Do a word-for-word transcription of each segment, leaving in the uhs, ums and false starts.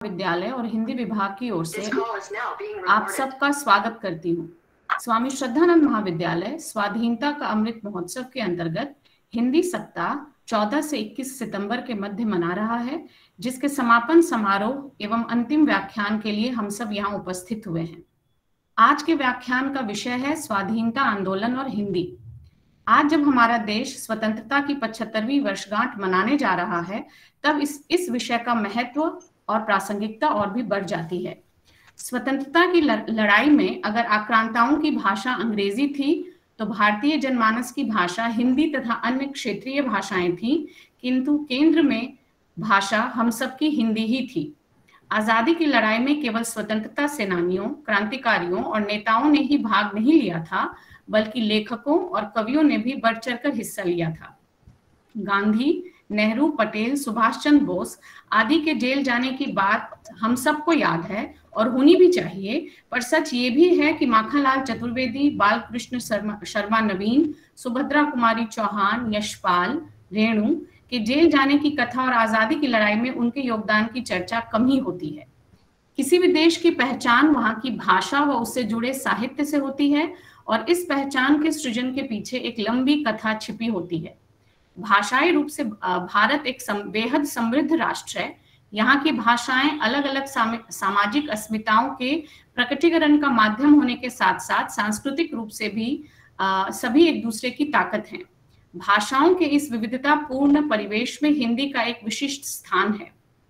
विद्यालय और हिंदी विभाग की ओर से आप सबका स्वागत करती हूँ। स्वामी श्रद्धानंद महाविद्यालय स्वाधीनता का अमृत महोत्सव के अंतर्गत हिंदी सप्ताह चौदह से इक्कीस सितंबर के मध्य मना रहा है, जिसके समापन समारोह एवं अंतिम व्याख्यान के लिए हम सब यहाँ उपस्थित हुए हैं। आज के व्याख्यान का विषय है स्वाधीनता आंदोलन और हिंदी। आज जब हमारा देश स्वतंत्रता की पचहत्तरवीं वर्षगांठ मनाने जा रहा है, तब इस इस विषय का महत्व और प्रासंगिकता और भी बढ़ जाती है। स्वतंत्रता की लड़ाई में अगर आक्रांताओं की भाषा अंग्रेजी थी, तो भारतीय जनमानस की भाषा हिंदी तथा अन्य क्षेत्रीय भाषाएं थीं, किंतु केंद्र में भाषा हम सबकी हिंदी ही थी। आजादी की लड़ाई में केवल स्वतंत्रता सेनानियों, क्रांतिकारियों और नेताओं ने ही भाग नहीं लिया था, बल्कि लेखकों और कवियों ने भी बढ़ चढ़कर हिस्सा लिया था। गांधी, नेहरू, पटेल, सुभाष चंद्र बोस आदि के जेल जाने की बात हम सबको याद है और होनी भी चाहिए, पर सच ये भी है कि माखनलाल चतुर्वेदी, बालकृष्ण शर्मा, शर्मा नवीन, सुभद्रा कुमारी चौहान, यशपाल, रेणु के जेल जाने की कथा और आजादी की लड़ाई में उनके योगदान की चर्चा कम ही होती है। किसी भी देश की पहचान वहां की भाषा व उससे जुड़े साहित्य से होती है, और इस पहचान के सृजन के पीछे एक लंबी कथा छिपी होती है। भाषाई रूप से भारत एक सम, बेहद समृद्ध राष्ट्र है। यहाँ की भाषाएं अलग अलग सामाजिक अस्मिताओं के प्रकटीकरण का माध्यम होने के साथ साथ सांस्कृतिक रूप से भी आ, सभी एक दूसरे की ताकत हैं। भाषाओं के इस विविधतापूर्ण परिवेश में हिंदी का एक विशिष्ट स्थान है।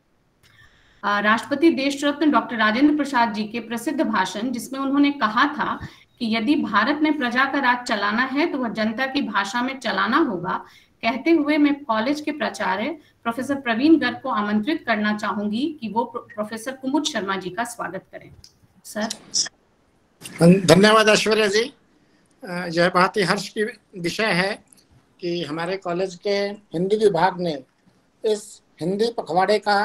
राष्ट्रपति देशरत्न डॉक्टर राजेंद्र प्रसाद जी के प्रसिद्ध भाषण, जिसमें उन्होंने कहा था कि यदि भारत में प्रजा का राज चलाना है तो वह जनता की भाषा में चलाना होगा, कहते हुए मैं कॉलेज के प्राचार्य प्रोफेसर प्रवीण गर्ग को आमंत्रित करना चाहूंगी कि वो प्रोफेसर कुमुद शर्मा जी का स्वागत करें। सर। धन्यवाद ऐश्वर्या जी। यह बहुत ही हर्ष की विषय है कि हमारे कॉलेज के हिंदी विभाग ने इस हिंदी पखवाड़े का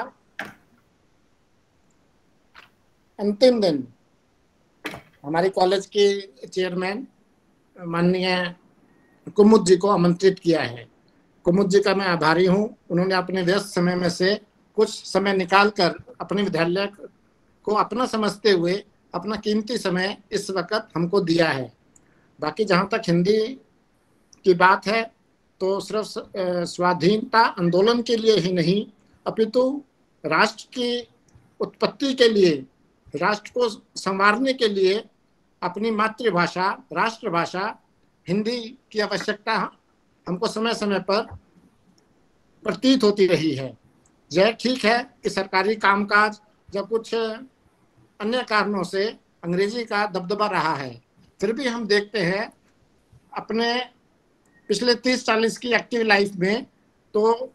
अंतिम दिन हमारी कॉलेज के चेयरमैन माननीय कुमुद जी को आमंत्रित किया है। कुमुद जी का मैं आभारी हूँ। उन्होंने अपने व्यस्त समय में से कुछ समय निकालकर अपने विद्यालय को अपना समझते हुए अपना कीमती समय इस वक्त हमको दिया है। बाकी जहाँ तक हिंदी की बात है, तो सिर्फ स्वाधीनता आंदोलन के लिए ही नहीं, अपितु राष्ट्र की उत्पत्ति के लिए, राष्ट्र को संवारने के लिए अपनी मातृभाषा, राष्ट्रभाषा हिंदी की आवश्यकता हमको समय समय पर प्रतीत होती रही है। यह ठीक है कि सरकारी कामकाज या कुछ अन्य कारणों से अंग्रेजी का दबदबा रहा है, फिर भी हम देखते हैं अपने पिछले तीस चालीस की एक्टिव लाइफ में, तो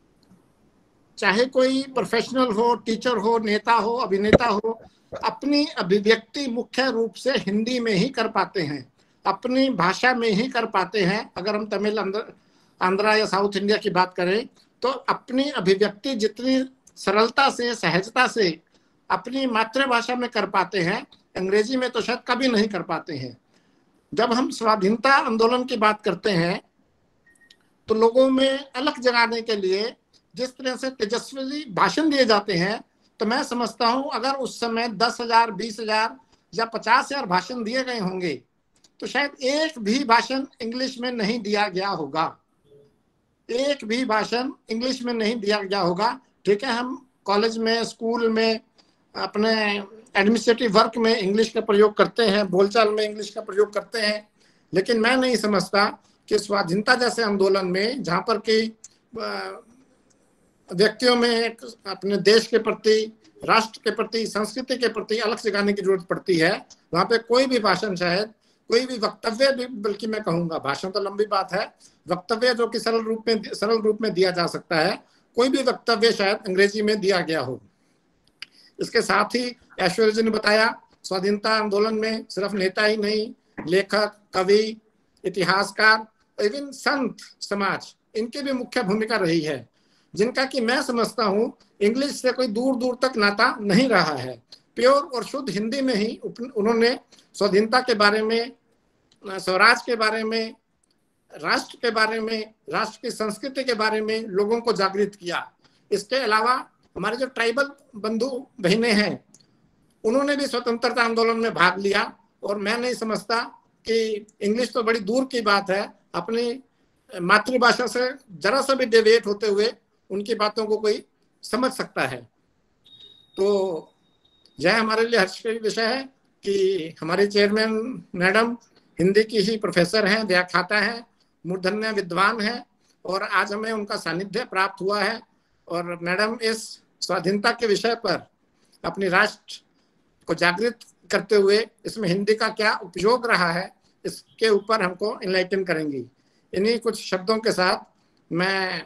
चाहे कोई प्रोफेशनल हो, टीचर हो, नेता हो, अभिनेता हो, अपनी अभिव्यक्ति मुख्य रूप से हिंदी में ही कर पाते हैं, अपनी भाषा में ही कर पाते हैं। अगर हम तमिल, आंध्रा या साउथ इंडिया की बात करें, तो अपनी अभिव्यक्ति जितनी सरलता से, सहजता से अपनी मातृभाषा में कर पाते हैं, अंग्रेजी में तो शायद कभी नहीं कर पाते हैं। जब हम स्वाधीनता आंदोलन की बात करते हैं, तो लोगों में अलग जगाने के लिए जिस तरह से तेजस्वी भाषण दिए जाते हैं, तो मैं समझता हूं अगर उस समय दस हजार, बीस हजार या पचास हजार भाषण दिए गए होंगे, तो शायद एक भी भाषण इंग्लिश में नहीं दिया गया होगा। एक भी भाषण इंग्लिश में नहीं दिया गया होगा। ठीक है, हम कॉलेज में, स्कूल में, अपने एडमिनिस्ट्रेटिव वर्क में इंग्लिश का प्रयोग करते हैं, बोलचाल में इंग्लिश का प्रयोग करते हैं, लेकिन मैं नहीं समझता कि स्वाधीनता जैसे आंदोलन में, जहाँ पर कि व्यक्तियों में एक अपने देश के प्रति, राष्ट्र के प्रति, संस्कृति के प्रति अलग जगाने की जरूरत पड़ती है, वहाँ पे कोई भी भाषण, शायद कोई भी वक्तव्य भी, बल्कि मैं कहूँगा भाषण तो लंबी बात है, वक्तव्य जो कि सरल रूप में सरल रूप में दिया जा सकता है, कोई भी वक्तव्य शायद अंग्रेजी में दिया गया हो। इसके साथ ही ऐश्वर्या जी ने बताया, स्वाधीनता आंदोलन में सिर्फ नेता ही नहीं, लेखक, कवि, इतिहासकार, इवन संत समाज, इनकी भी मुख्य भूमिका रही है, जिनका कि मैं समझता हूँ इंग्लिश से कोई दूर दूर तक नाता नहीं रहा है। प्योर और शुद्ध हिंदी में ही उन्होंने स्वाधीनता के बारे में, स्वराज के बारे में, राष्ट्र के बारे में, राष्ट्र की संस्कृति के बारे में लोगों को जागृत किया। इसके अलावा हमारे जो ट्राइबल बंधु बहनें हैं उन्होंने भी स्वतंत्रता आंदोलन में भाग लिया, और मैं नहीं समझता कि इंग्लिश तो बड़ी दूर की बात है, अपनी मातृभाषा से जरा सा भी डेविएट होते हुए उनकी बातों को कोई समझ सकता है। तो यह हमारे लिए हर्ष का विषय है कि हमारी चेयरमैन मैडम हिंदी की ही प्रोफेसर हैं, व्याख्याता हैं, मूर्धन्य विद्वान हैं, और आज हमें उनका सानिध्य प्राप्त हुआ है। और मैडम इस स्वाधीनता के विषय पर अपनी राष्ट्र को जागृत करते हुए इसमें हिंदी का क्या उपयोग रहा है इसके ऊपर हमको इनलाइटन करेंगी। इन्हीं कुछ शब्दों के साथ मैं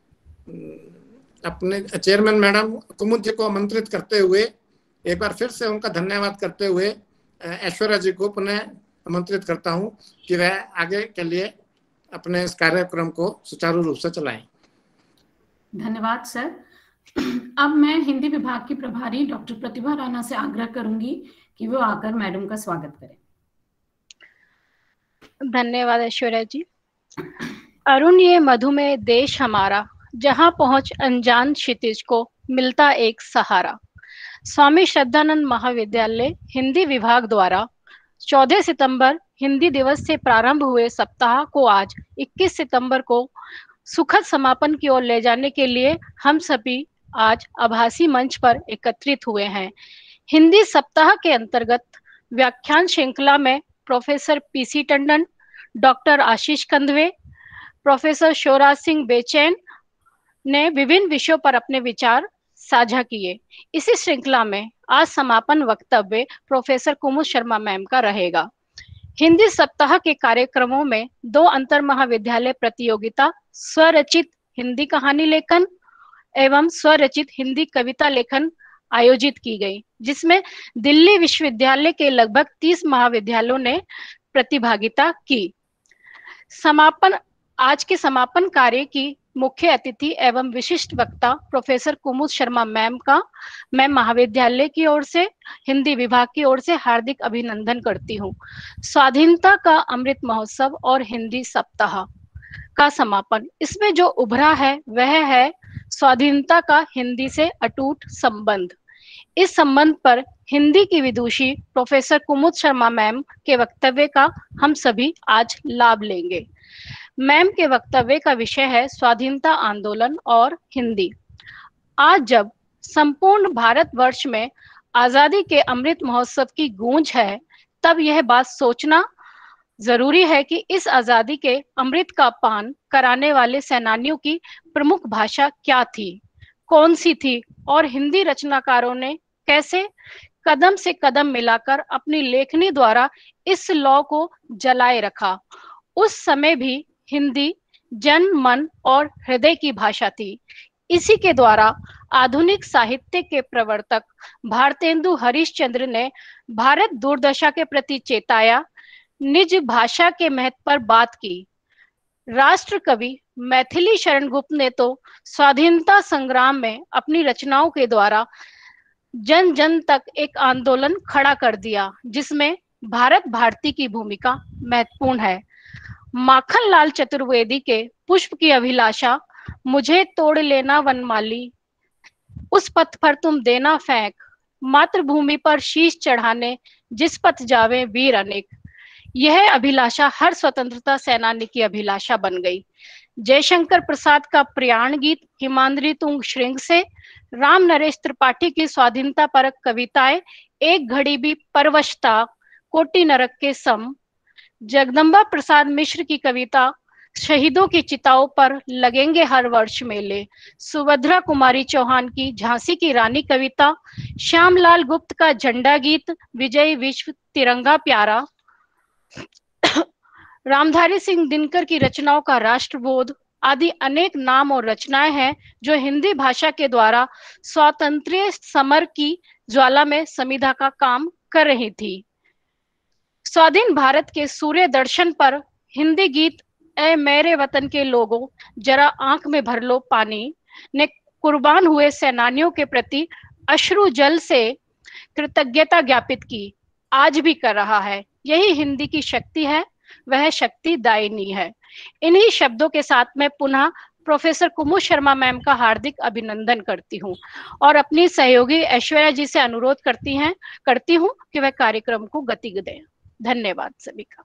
अपने चेयरमैन मैडम कुमुद जी को आमंत्रित करते हुए एक बार फिर से उनका धन्यवाद करते हुए ऐश्वर्या जी को पुनः आमंत्रित करता हूं कि वह आगे के लिए अपने इस कार्यक्रम को सुचारू रूप से चलाएं। धन्यवाद सर। अब मैं हिंदी विभाग की प्रभारी डॉक्टर प्रतिभा राणा से आग्रह करूंगी कि वो आकर मैडम का स्वागत करें। धन्यवाद ऐश्वर्या जी। अरुण ये मधुमेह देश हमारा, जहां पहुंच अनजान क्षितिज को मिलता एक सहारा। स्वामी श्रद्धानंद महाविद्यालय हिंदी विभाग द्वारा चौदह सितंबर हिंदी दिवस से प्रारंभ हुए सप्ताह को आज इक्कीस सितंबर को सुखद समापन की ओर ले जाने के लिए हम सभी आज आभासी मंच पर एकत्रित हुए हैं। हिंदी सप्ताह के अंतर्गत व्याख्यान श्रृंखला में professor PC Tandon, doctor Ashish Kandwe, professor Shivraj Singh Bechain ने विभिन्न विषयों पर अपने विचार साझा किए। इसी श्रृंखला में आज समापन वक्तव्य प्रोफेसर कुमुद शर्मा मैम का रहेगा। हिंदी सप्ताह के कार्यक्रमों में दो अंतर महाविद्यालय प्रतियोगिता, स्वरचित हिंदी कहानी लेखन एवं स्वरचित हिंदी कविता लेखन आयोजित की गई, जिसमें दिल्ली विश्वविद्यालय के लगभग तीस महाविद्यालयों ने प्रतिभागिता की। समापन आज के समापन कार्य की मुख्य अतिथि एवं विशिष्ट वक्ता प्रोफेसर कुमुद शर्मा मैम का मैं महाविद्यालय की ओर से, हिंदी विभाग की ओर से हार्दिक अभिनंदन करती हूँ। स्वाधीनता का अमृत महोत्सव और हिंदी सप्ताह का समापन, इसमें जो उभरा है वह है स्वाधीनता का हिंदी से अटूट संबंध। इस संबंध पर हिंदी की विदुषी प्रोफेसर कुमुद शर्मा मैम के वक्तव्य का हम सभी आज लाभ लेंगे। मैम के वक्तव्य का विषय है स्वाधीनता आंदोलन और हिंदी। आज जब संपूर्ण भारतवर्ष में आजादी के अमृत महोत्सव की गूंज है, तब यह बात सोचना जरूरी है कि इस आजादी के अमृत का पान कराने वाले सेनानियों की प्रमुख भाषा क्या थी, कौन सी थी, और हिंदी रचनाकारों ने कैसे कदम से कदम मिलाकर अपनी लेखनी द्वारा इस लौ को जलाए रखा। उस समय भी हिंदी जन, मन और हृदय की भाषा थी। इसी के द्वारा आधुनिक साहित्य के प्रवर्तक भारतेंदु हरिश्चंद्र ने भारत दुर्दशा के प्रति चेताया, निज भाषा के महत्व पर बात की। राष्ट्र कवि मैथिली शरण गुप्त ने तो स्वाधीनता संग्राम में अपनी रचनाओं के द्वारा जन जन तक एक आंदोलन खड़ा कर दिया, जिसमें भारत भारती की भूमिका महत्वपूर्ण है। माखन लाल चतुर्वेदी के पुष्प की अभिलाषा, मुझे तोड़ लेना वनमाली, उस पथ पर तुम देना फेंक, मातृभूमि पर शीश चढ़ाने जिस पथ जावे वीर अनेक, यह अभिलाषा हर स्वतंत्रता सेनानी की अभिलाषा बन गई। जयशंकर प्रसाद का प्रयाण गीत हिमांद्री तुंग श्रृंग से, राम नरेश त्रिपाठी की स्वाधीनता परक कविताएं एक घड़ी भी परवशता, कोटि नरक के सम, जगदम्बा प्रसाद मिश्र की कविता शहीदों की चिताओं पर लगेंगे हर वर्ष मेले, सुभद्रा कुमारी चौहान की झांसी की रानी कविता, श्यामलाल गुप्त का झंडा गीत विजय विश्व तिरंगा प्यारा, रामधारी सिंह दिनकर की रचनाओं का राष्ट्रबोध आदि अनेक नाम और रचनाएं हैं जो हिंदी भाषा के द्वारा स्वातंत्र्य समर की ज्वाला में समिधा का काम कर रही थी। स्वाधीन भारत के सूर्य दर्शन पर हिंदी गीत ए मेरे वतन के लोगों जरा आंख में भर लो पानी ने कुर्बान हुए सेनानियों के प्रति अश्रु जल से कृतज्ञता ज्ञापित की, आज भी कर रहा है। यही हिंदी की शक्ति है, वह शक्ति दायिनी है। इन्हीं शब्दों के साथ मैं पुनः प्रोफेसर कुमुद शर्मा मैम का हार्दिक अभिनंदन करती हूँ और अपनी सहयोगी ऐश्वर्या जी से अनुरोध करती हैं करती हूँ कि वह कार्यक्रम को गति दें। धन्यवाद सभी का।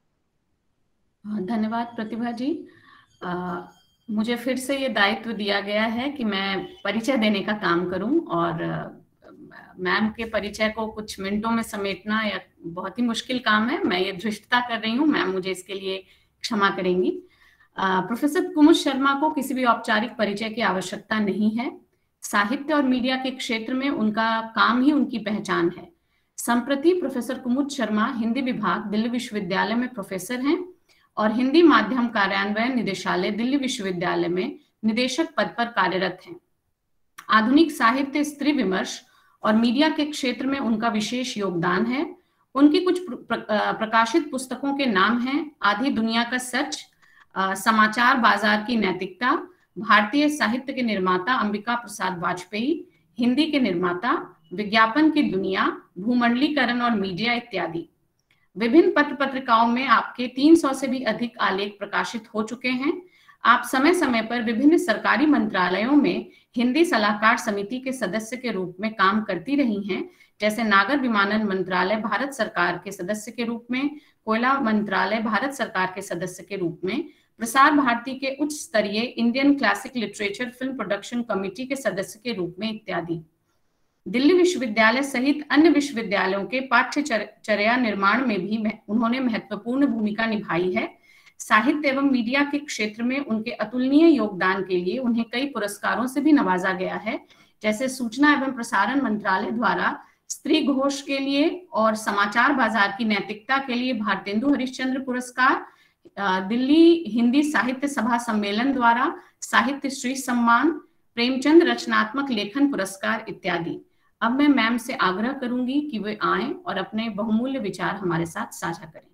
धन्यवाद प्रतिभा जी। आ, मुझे फिर से ये दायित्व दिया गया है कि मैं परिचय देने का काम करूं और मैम के परिचय को कुछ मिनटों में समेटना या बहुत ही मुश्किल काम है। मैं ये धृष्टता कर रही हूँ, मैम मुझे इसके लिए क्षमा करेंगी। प्रोफेसर कुमुद शर्मा को किसी भी औपचारिक परिचय की आवश्यकता नहीं है। साहित्य और मीडिया के क्षेत्र में उनका काम ही उनकी पहचान है। संप्रति प्रोफेसर कुमुद शर्मा हिंदी विभाग दिल्ली विश्वविद्यालय में प्रोफेसर हैं और हिंदी माध्यम कार्यान्वयन निदेशालय दिल्ली विश्वविद्यालय में निदेशक पद पर कार्यरत हैं। आधुनिक साहित्य, स्त्री विमर्श और मीडिया के क्षेत्र में उनका विशेष योगदान है। उनकी कुछ प्रकाशित पुस्तकों के नाम हैं आधी दुनिया का सच, समाचार बाजार की नैतिकता, भारतीय साहित्य के निर्माता अंबिका प्रसाद वाजपेयी, हिंदी के निर्माता, विज्ञापन की दुनिया, भूमंडलीकरण और मीडिया इत्यादि। विभिन्न पत्र पत्रिकाओं में आपके तीन सौ से भी अधिक आलेख प्रकाशित हो चुके हैं। आप समय समय पर विभिन्न सरकारी मंत्रालयों में हिंदी सलाहकार समिति के सदस्य के रूप में काम करती रही हैं, जैसे नागर विमानन मंत्रालय भारत सरकार के सदस्य के रूप में, कोयला मंत्रालय भारत सरकार के सदस्य के रूप में, प्रसार भारती के उच्च स्तरीय Indian classic literature film production committee के सदस्य के रूप में इत्यादि। दिल्ली विश्वविद्यालय सहित अन्य विश्वविद्यालयों के पाठ्यचर्या निर्माण में भी उन्होंने महत्वपूर्ण भूमिका निभाई है। साहित्य एवं मीडिया के क्षेत्र में उनके अतुलनीय योगदान के लिए उन्हें कई पुरस्कारों से भी नवाजा गया है, जैसे सूचना एवं प्रसारण मंत्रालय द्वारा स्त्री घोष के लिए और समाचार बाजार की नैतिकता के लिए भारतेंदु हरिश्चंद्र पुरस्कार, दिल्ली हिंदी साहित्य सभा सम्मेलन द्वारा साहित्य श्री सम्मान, प्रेमचंद रचनात्मक लेखन पुरस्कार इत्यादि। अब मैं मैम से आग्रह करूंगी कि वे आएं और अपने बहुमूल्य विचार हमारे साथ साझा करें।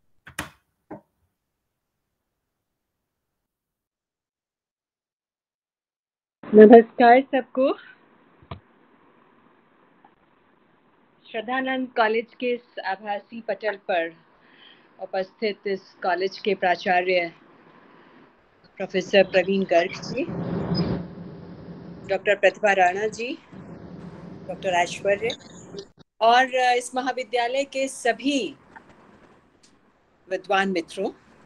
नमस्कार सबको। श्रद्धानंद कॉलेज के इस आभासी पटल पर उपस्थित इस कॉलेज के प्राचार्य professor Praveen Garg ji, doctor Pratibha Rana ji, doctor Aishwarya और इस महाविद्यालय के सभी विद्वान मित्रों,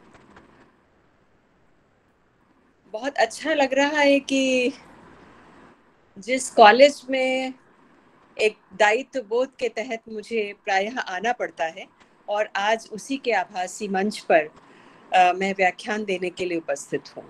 बहुत अच्छा लग रहा है कि जिस कॉलेज में एक दायित्व बोध के तहत मुझे प्रायः आना पड़ता है और आज उसी के आभासी मंच पर आ, मैं व्याख्यान देने के लिए उपस्थित हूँ।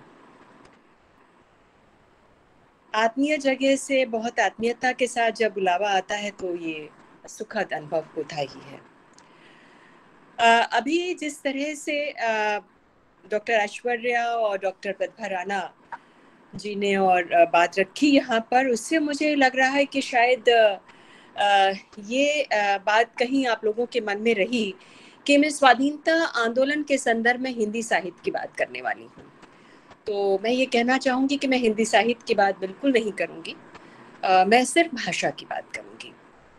आत्मीय जगह से बहुत आत्मीयता के साथ जब बुलावा आता है तो ये सुखद अनुभव होता ही है। आ, अभी जिस तरह से डॉक्टर ऐश्वर्या और डॉक्टर प्रतिभा राणा जी ने और आ, बात रखी यहाँ पर, उससे मुझे लग रहा है कि शायद आ, ये आ, बात कहीं आप लोगों के मन में रही कि मैं स्वाधीनता आंदोलन के संदर्भ में हिंदी साहित्य की बात करने वाली हूँ। तो मैं ये कहना चाहूँगी कि मैं हिंदी साहित्य की बात बिल्कुल नहीं करूँगी, आ, मैं सिर्फ भाषा की बात करूँगी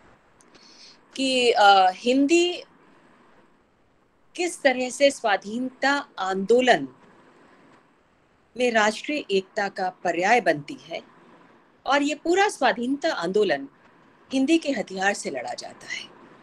कि आ, हिंदी किस तरह से स्वाधीनता आंदोलन में राष्ट्रीय एकता का पर्याय बनती है और ये पूरा स्वाधीनता आंदोलन हिंदी के हथियार से लड़ा जाता है।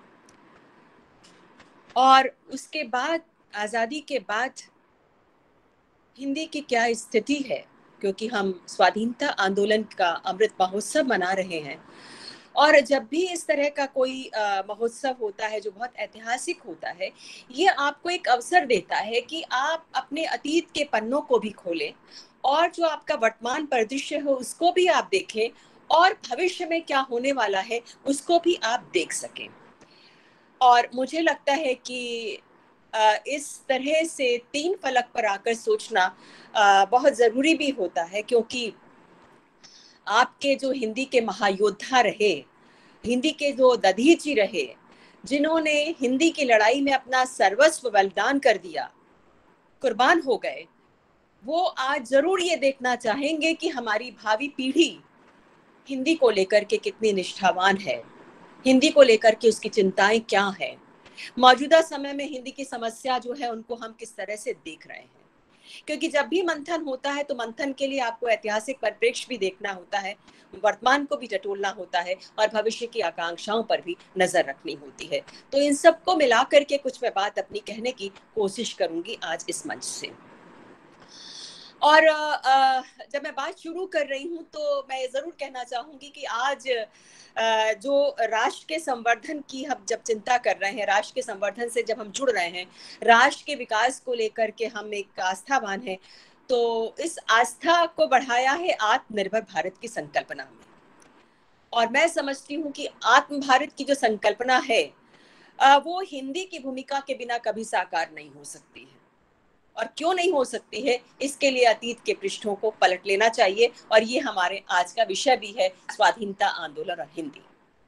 और उसके बाद आज़ादी के बाद हिंदी की क्या स्थिति है, क्योंकि हम स्वाधीनता आंदोलन का अमृत महोत्सव मना रहे हैं और जब भी इस तरह का कोई महोत्सव होता है जो बहुत ऐतिहासिक होता है, ये आपको एक अवसर देता है कि आप अपने अतीत के पन्नों को भी खोलें और जो आपका वर्तमान परिदृश्य है उसको भी आप देखें और भविष्य में क्या होने वाला है उसको भी आप देख सकें। और मुझे लगता है कि इस तरह से तीन फलक पर आकर सोचना बहुत ज़रूरी भी होता है, क्योंकि आपके जो हिंदी के महायोद्धा रहे, हिंदी के जो दधीची रहे, जिन्होंने हिंदी की लड़ाई में अपना सर्वस्व बलिदान कर दिया, कुर्बान हो गए, वो आज ज़रूर ये देखना चाहेंगे कि हमारी भावी पीढ़ी हिंदी को लेकर के कितनी निष्ठावान है, हिंदी को लेकर के उसकी चिंताएं क्या हैं, मौजूदा समय में हिंदी की समस्या जो है उनको हम किस तरह से देख रहे हैं। क्योंकि जब भी मंथन होता है तो मंथन के लिए आपको ऐतिहासिक परिप्रेक्ष्य भी देखना होता है, वर्तमान को भी टटोलना होता है और भविष्य की आकांक्षाओं पर भी नजर रखनी होती है। तो इन सबको मिला करके कुछ मैं बात अपनी कहने की कोशिश करूंगी आज इस मंच से। और जब मैं बात शुरू कर रही हूँ तो मैं जरूर कहना चाहूंगी कि आज जो राष्ट्र के संवर्धन की हम जब चिंता कर रहे हैं, राष्ट्र के संवर्धन से जब हम जुड़ रहे हैं, राष्ट्र के विकास को लेकर के हम एक आस्थावान हैं, तो इस आस्था को बढ़ाया है आत्मनिर्भर भारत की संकल्पना में। और मैं समझती हूँ कि आत्म भारत की जो संकल्पना है वो हिंदी की भूमिका के बिना कभी साकार नहीं हो सकती है। और क्यों नहीं हो सकती है, इसके लिए अतीत के पृष्ठों को पलट लेना चाहिए। और ये हमारे आज का विषय भी है, स्वाधीनता आंदोलन और हिंदी।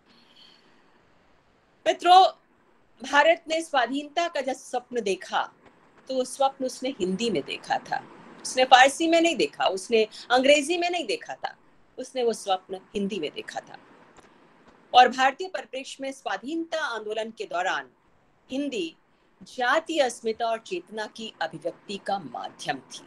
मित्रों, भारत ने स्वाधीनता का जब स्वप्न देखा तो स्वप्न उसने हिंदी में देखा था, उसने फारसी में नहीं देखा, उसने अंग्रेजी में नहीं देखा था, उसने वो स्वप्न हिंदी में देखा था। और भारतीय परिप्रेक्ष्य में स्वाधीनता आंदोलन के दौरान हिंदी जातीय अस्मिता और चेतना की अभिव्यक्ति का माध्यम थी।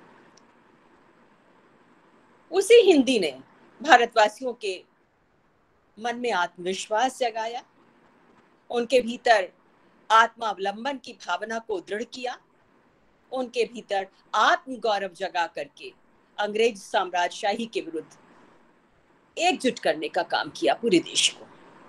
उसी हिंदी ने भारतवासियों के मन में आत्मविश्वास जगाया, उनके भीतर आत्मावलंबन की भावना को दृढ़ किया, उनके भीतर आत्मगौरव जगा करके अंग्रेज साम्राज्यशाही के विरुद्ध एकजुट करने का काम किया पूरे देश को।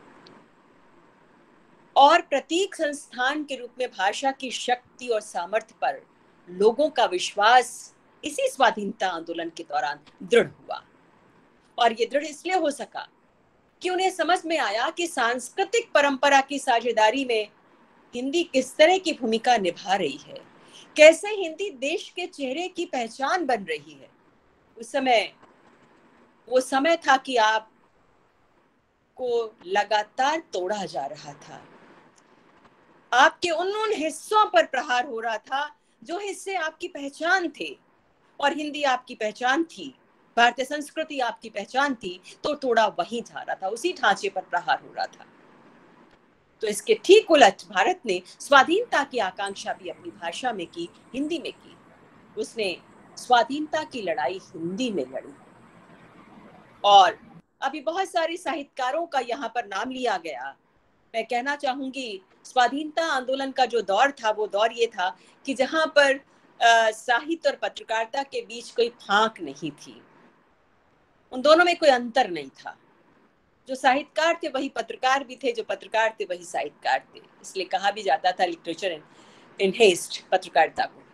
और प्रतीक संस्थान के रूप में भाषा की शक्ति और सामर्थ्य पर लोगों का विश्वास इसी स्वाधीनता आंदोलन के दौरान दृढ़ हुआ। और ये दृढ़ इसलिए हो सका कि उन्हें समझ में आया कि सांस्कृतिक परंपरा की साझेदारी में हिंदी किस तरह की भूमिका निभा रही है, कैसे हिंदी देश के चेहरे की पहचान बन रही है। उस समय वो समय था कि आप को लगातार तोड़ा जा रहा था, आपके उन उन हिस्सों पर प्रहार हो रहा था जो हिस्से आपकी पहचान थे। और हिंदी आपकी पहचान थी, भारतीय संस्कृति आपकी पहचान थी, तो तोड़ा वहीं जा रहा था, उसी ढांचे पर प्रहार हो रहा था। तो इसके ठीक उलट भारत ने स्वाधीनता की आकांक्षा भी अपनी भाषा में की, हिंदी में की। उसने स्वाधीनता की लड़ाई हिंदी में लड़ी। और अभी बहुत सारे साहित्यकारों का यहाँ पर नाम लिया गया। मैं कहना चाहूंगी स्वाधीनता आंदोलन का जो दौर था वो दौर ये था कि जहां पर साहित्य और पत्रकारिता के बीच कोई फांक नहीं थी, उन दोनों में कोई अंतर नहीं था। जो साहित्यकार थे वही पत्रकार भी थे, जो पत्रकार थे वही साहित्यकार थे। इसलिए कहा भी जाता था लिटरेचर इन हेस्ट, पत्रकारिता को,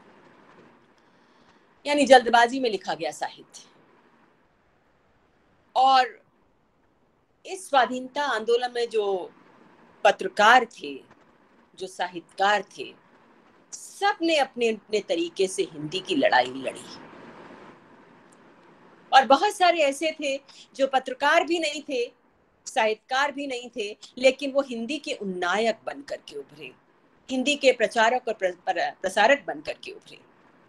यानी जल्दबाजी में लिखा गया साहित्य। और इस स्वाधीनता आंदोलन में जो पत्रकार थे, जो साहित्यकार थे, सब ने अपने अपने तरीके से हिंदी की लड़ाई लड़ी। और बहुत सारे ऐसे थे जो पत्रकार भी नहीं थे, साहित्यकार भी नहीं थे, लेकिन वो हिंदी के उन्नायक बनकर के उभरे, हिंदी के प्रचारक और प्रसारक बनकर के उभरे।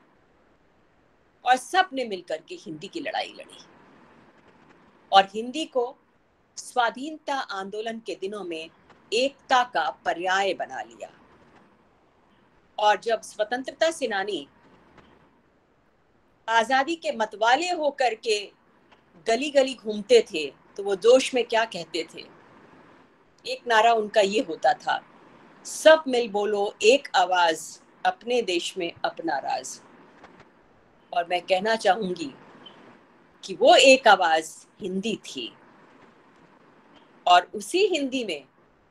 और सब ने मिलकर के हिंदी की लड़ाई लड़ी और हिंदी को स्वाधीनता आंदोलन के दिनों में एकता का पर्याय बना लिया। और जब स्वतंत्रता सेनानी आजादी के मतवाले होकर के गली गली घूमते थे तो वो जोश में क्या कहते थे? एक नारा उनका ये होता था, सब मिल बोलो एक आवाज, अपने देश में अपना राज। और मैं कहना चाहूंगी कि वो एक आवाज हिंदी थी। और उसी हिंदी में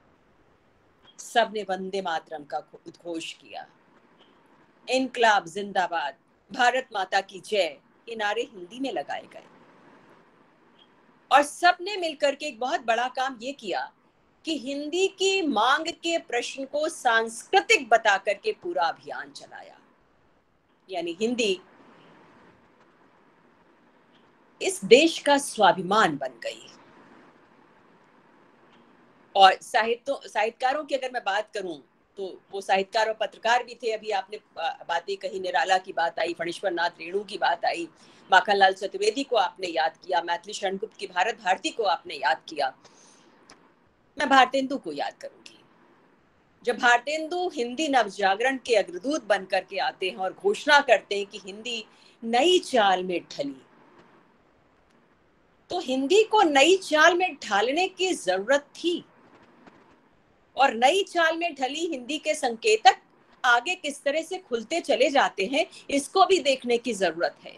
सबने वंदे मातरम का उद्घोष किया, इनकलाब जिंदाबाद, भारत माता की जय, ये नारे हिंदी में लगाए गए। और सबने मिलकर के एक बहुत बड़ा काम ये किया कि हिंदी की मांग के प्रश्न को सांस्कृतिक बता करके पूरा अभियान चलाया। यानी हिंदी इस देश का स्वाभिमान बन गई। और साहित्य साहित्यकारों की अगर मैं बात करूं तो वो साहित्यकार और पत्रकार भी थे। अभी आपने बातें कही, निराला की बात आई, फणीश्वर नाथ रेणु की बात आई, माखनलाल चतुर्वेदी को आपने याद किया, मैथिली शरण गुप्त की भारत भारती को आपने याद किया, मैं भारतेंदु को याद करूंगी। जब भारतेंदु हिंदी नवजागरण के अग्रदूत बन करके आते हैं और घोषणा करते हैं कि हिंदी नई चाल में ढली, तो हिंदी को नई चाल में ढालने की जरूरत थी। और नई चाल में ढली हिंदी के संकेतक आगे किस तरह से खुलते चले जाते हैं, इसको भी देखने की जरूरत है।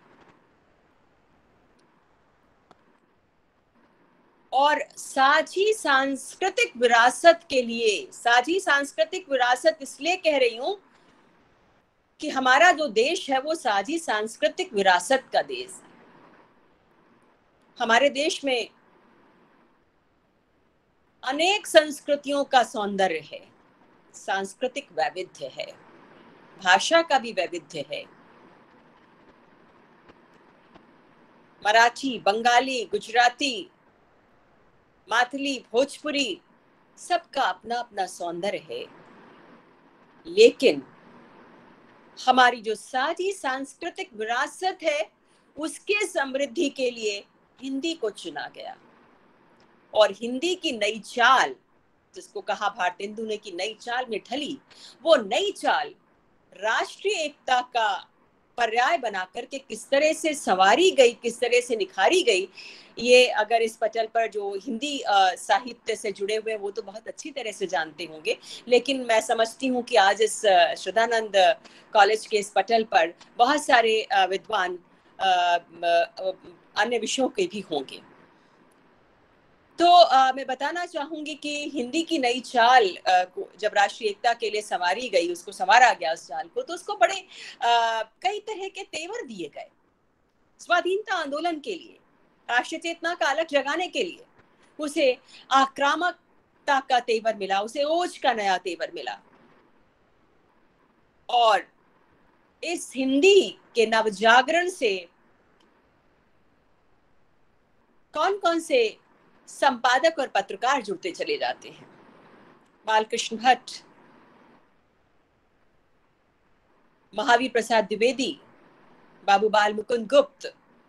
और साझी सांस्कृतिक विरासत के लिए, साझी सांस्कृतिक विरासत इसलिए कह रही हूं कि हमारा जो देश है वो साझी सांस्कृतिक विरासत का देश है। हमारे देश में अनेक संस्कृतियों का सौंदर्य है, सांस्कृतिक वैविध्य है, भाषा का भी वैविध्य है। मराठी, बंगाली, गुजराती, माथली, भोजपुरी, सबका अपना अपना सौंदर्य है। लेकिन हमारी जो साझी सांस्कृतिक विरासत है उसके समृद्धि के लिए हिंदी को चुना गया। और हिंदी की नई चाल, जिसको कहा भारतेंदु ने कि नई चाल में ढली, वो नई चाल राष्ट्रीय एकता का पर्याय बना करके किस तरह से संवारी गई, किस तरह से निखारी गई, ये अगर इस पटल पर जो हिंदी साहित्य से जुड़े हुए हैं वो तो बहुत अच्छी तरह से जानते होंगे। लेकिन मैं समझती हूँ कि आज इस श्रद्धानंद कॉलेज के इस पटल पर बहुत सारे विद्वान अन्य विषयों के भी होंगे। तो आ, मैं बताना चाहूंगी कि हिंदी की नई चाल आ, को जब राष्ट्रीय एकता के लिए संवारी गई, उसको संवारा गया उस चाल को, तो उसको बड़े आ, कई तरह के तेवर दिए गए। स्वाधीनता आंदोलन के लिए, राष्ट्रीय चेतना का अलग जगाने के लिए उसे आक्रामकता का तेवर मिला, उसे ओज का नया तेवर मिला। और इस हिंदी के नवजागरण से कौन कौन से संपादक और पत्रकार जुड़ते चले जाते हैं। बालकृष्ण भट्ट, महावीर प्रसाद द्विवेदी, बाबू बाल मुकुंद गुप्त,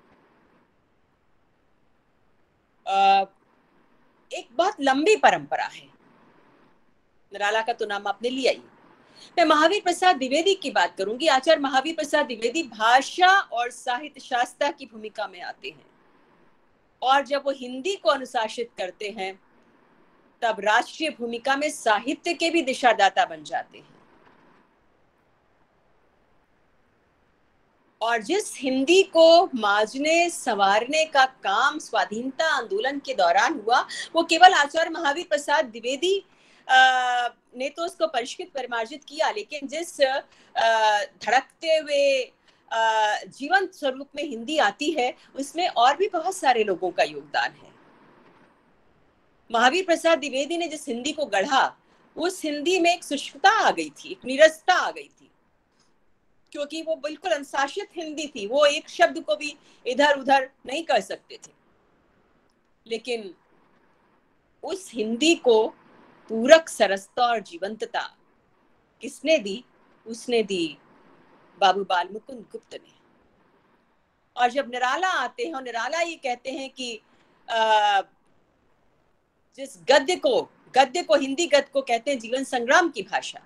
एक बहुत लंबी परंपरा है। निराला का तो नाम आपने लिया ही। मैं महावीर प्रसाद द्विवेदी की बात करूंगी। आचार्य महावीर प्रसाद द्विवेदी भाषा और साहित्य शास्त्र की भूमिका में आते हैं, और जब वो हिंदी को अनुशासित करते हैं तब राष्ट्रीय भूमिका में साहित्य के भी दिशादाता बन जाते हैं। और जिस हिंदी को मांझने संवारने का काम स्वाधीनता आंदोलन के दौरान हुआ, वो केवल आचार्य महावीर प्रसाद द्विवेदी ने तो उसको परिष्कृत परिमार्जित किया, लेकिन जिस धड़कते हुए जीवन स्वरूप में हिंदी आती है उसमें और भी बहुत सारे लोगों का योगदान है। महावीर प्रसाद द्विवेदी ने जिस हिंदी को गढ़ा, उस हिंदी में एक शुष्कता आ गई थी, एक नीरसता आ गई थी, क्योंकि वो बिल्कुल अनुशासित हिंदी थी। वो एक शब्द को भी इधर उधर नहीं कर सकते थे। लेकिन उस हिंदी को पूरक सरसता और जीवंतता किसने दी? उसने दी बाबू बाल मुकुंद गुप्त ने। और जब निराला आते हैं और निराला ये कहते हैं कि आ, जिस गद्य को गद्य को हिंदी गद्य को कहते हैं जीवन संग्राम की भाषा,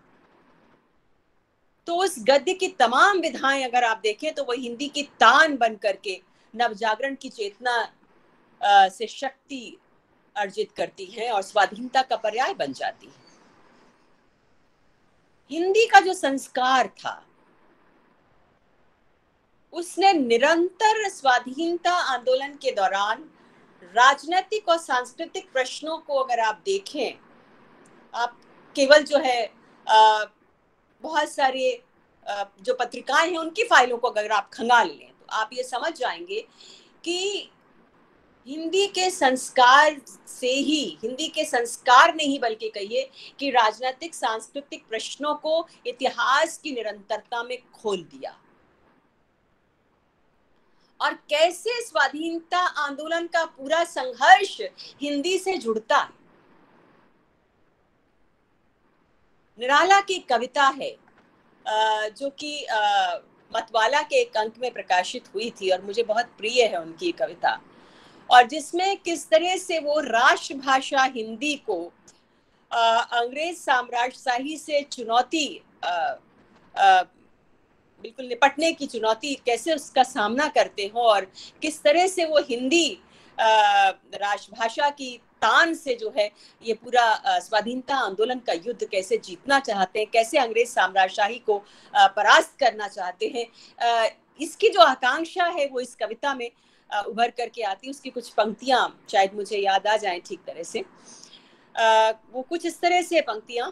तो उस गद्य की तमाम विधाएं अगर आप देखें तो वो हिंदी की तान बन करके नवजागरण की चेतना आ, से शक्ति अर्जित करती है और स्वाधीनता का पर्याय बन जाती है। हिंदी का जो संस्कार था उसने निरंतर स्वाधीनता आंदोलन के दौरान राजनीतिक और सांस्कृतिक प्रश्नों को अगर आप देखें, आप केवल जो है आ, बहुत सारे आ, जो पत्रिकाएं हैं उनकी फाइलों को अगर आप खंगाल लें तो आप ये समझ जाएंगे कि हिंदी के संस्कार से ही, हिंदी के संस्कार ने ही बल्कि कहिए कि राजनीतिक सांस्कृतिक प्रश्नों को इतिहास की निरंतरता में खोल दिया। और कैसे स्वाधीनता आंदोलन का पूरा संघर्ष हिंदी से जुड़ता है। निराला की कविता है जो कि मतवाला के एक अंक में प्रकाशित हुई थी और मुझे बहुत प्रिय है उनकी कविता, और जिसमें किस तरह से वो राष्ट्रभाषा हिंदी को अंग्रेज साम्राज्यशाही से चुनौती आ, आ, बिल्कुल निपटने की चुनौती कैसे उसका सामना करते हो और किस तरह से वो हिंदी राजभाषा की तान से जो है ये पूरा स्वाधीनता आंदोलन का युद्ध कैसे जीतना चाहते हैं, कैसे अंग्रेज साम्राज्यशाही को परास्त करना चाहते हैं, इसकी जो आकांक्षा है वो इस कविता में उभर करके आती है। उसकी कुछ पंक्तियां शायद मुझे याद आ जाएं ठीक तरह से। वो कुछ इस तरह से पंक्तियां।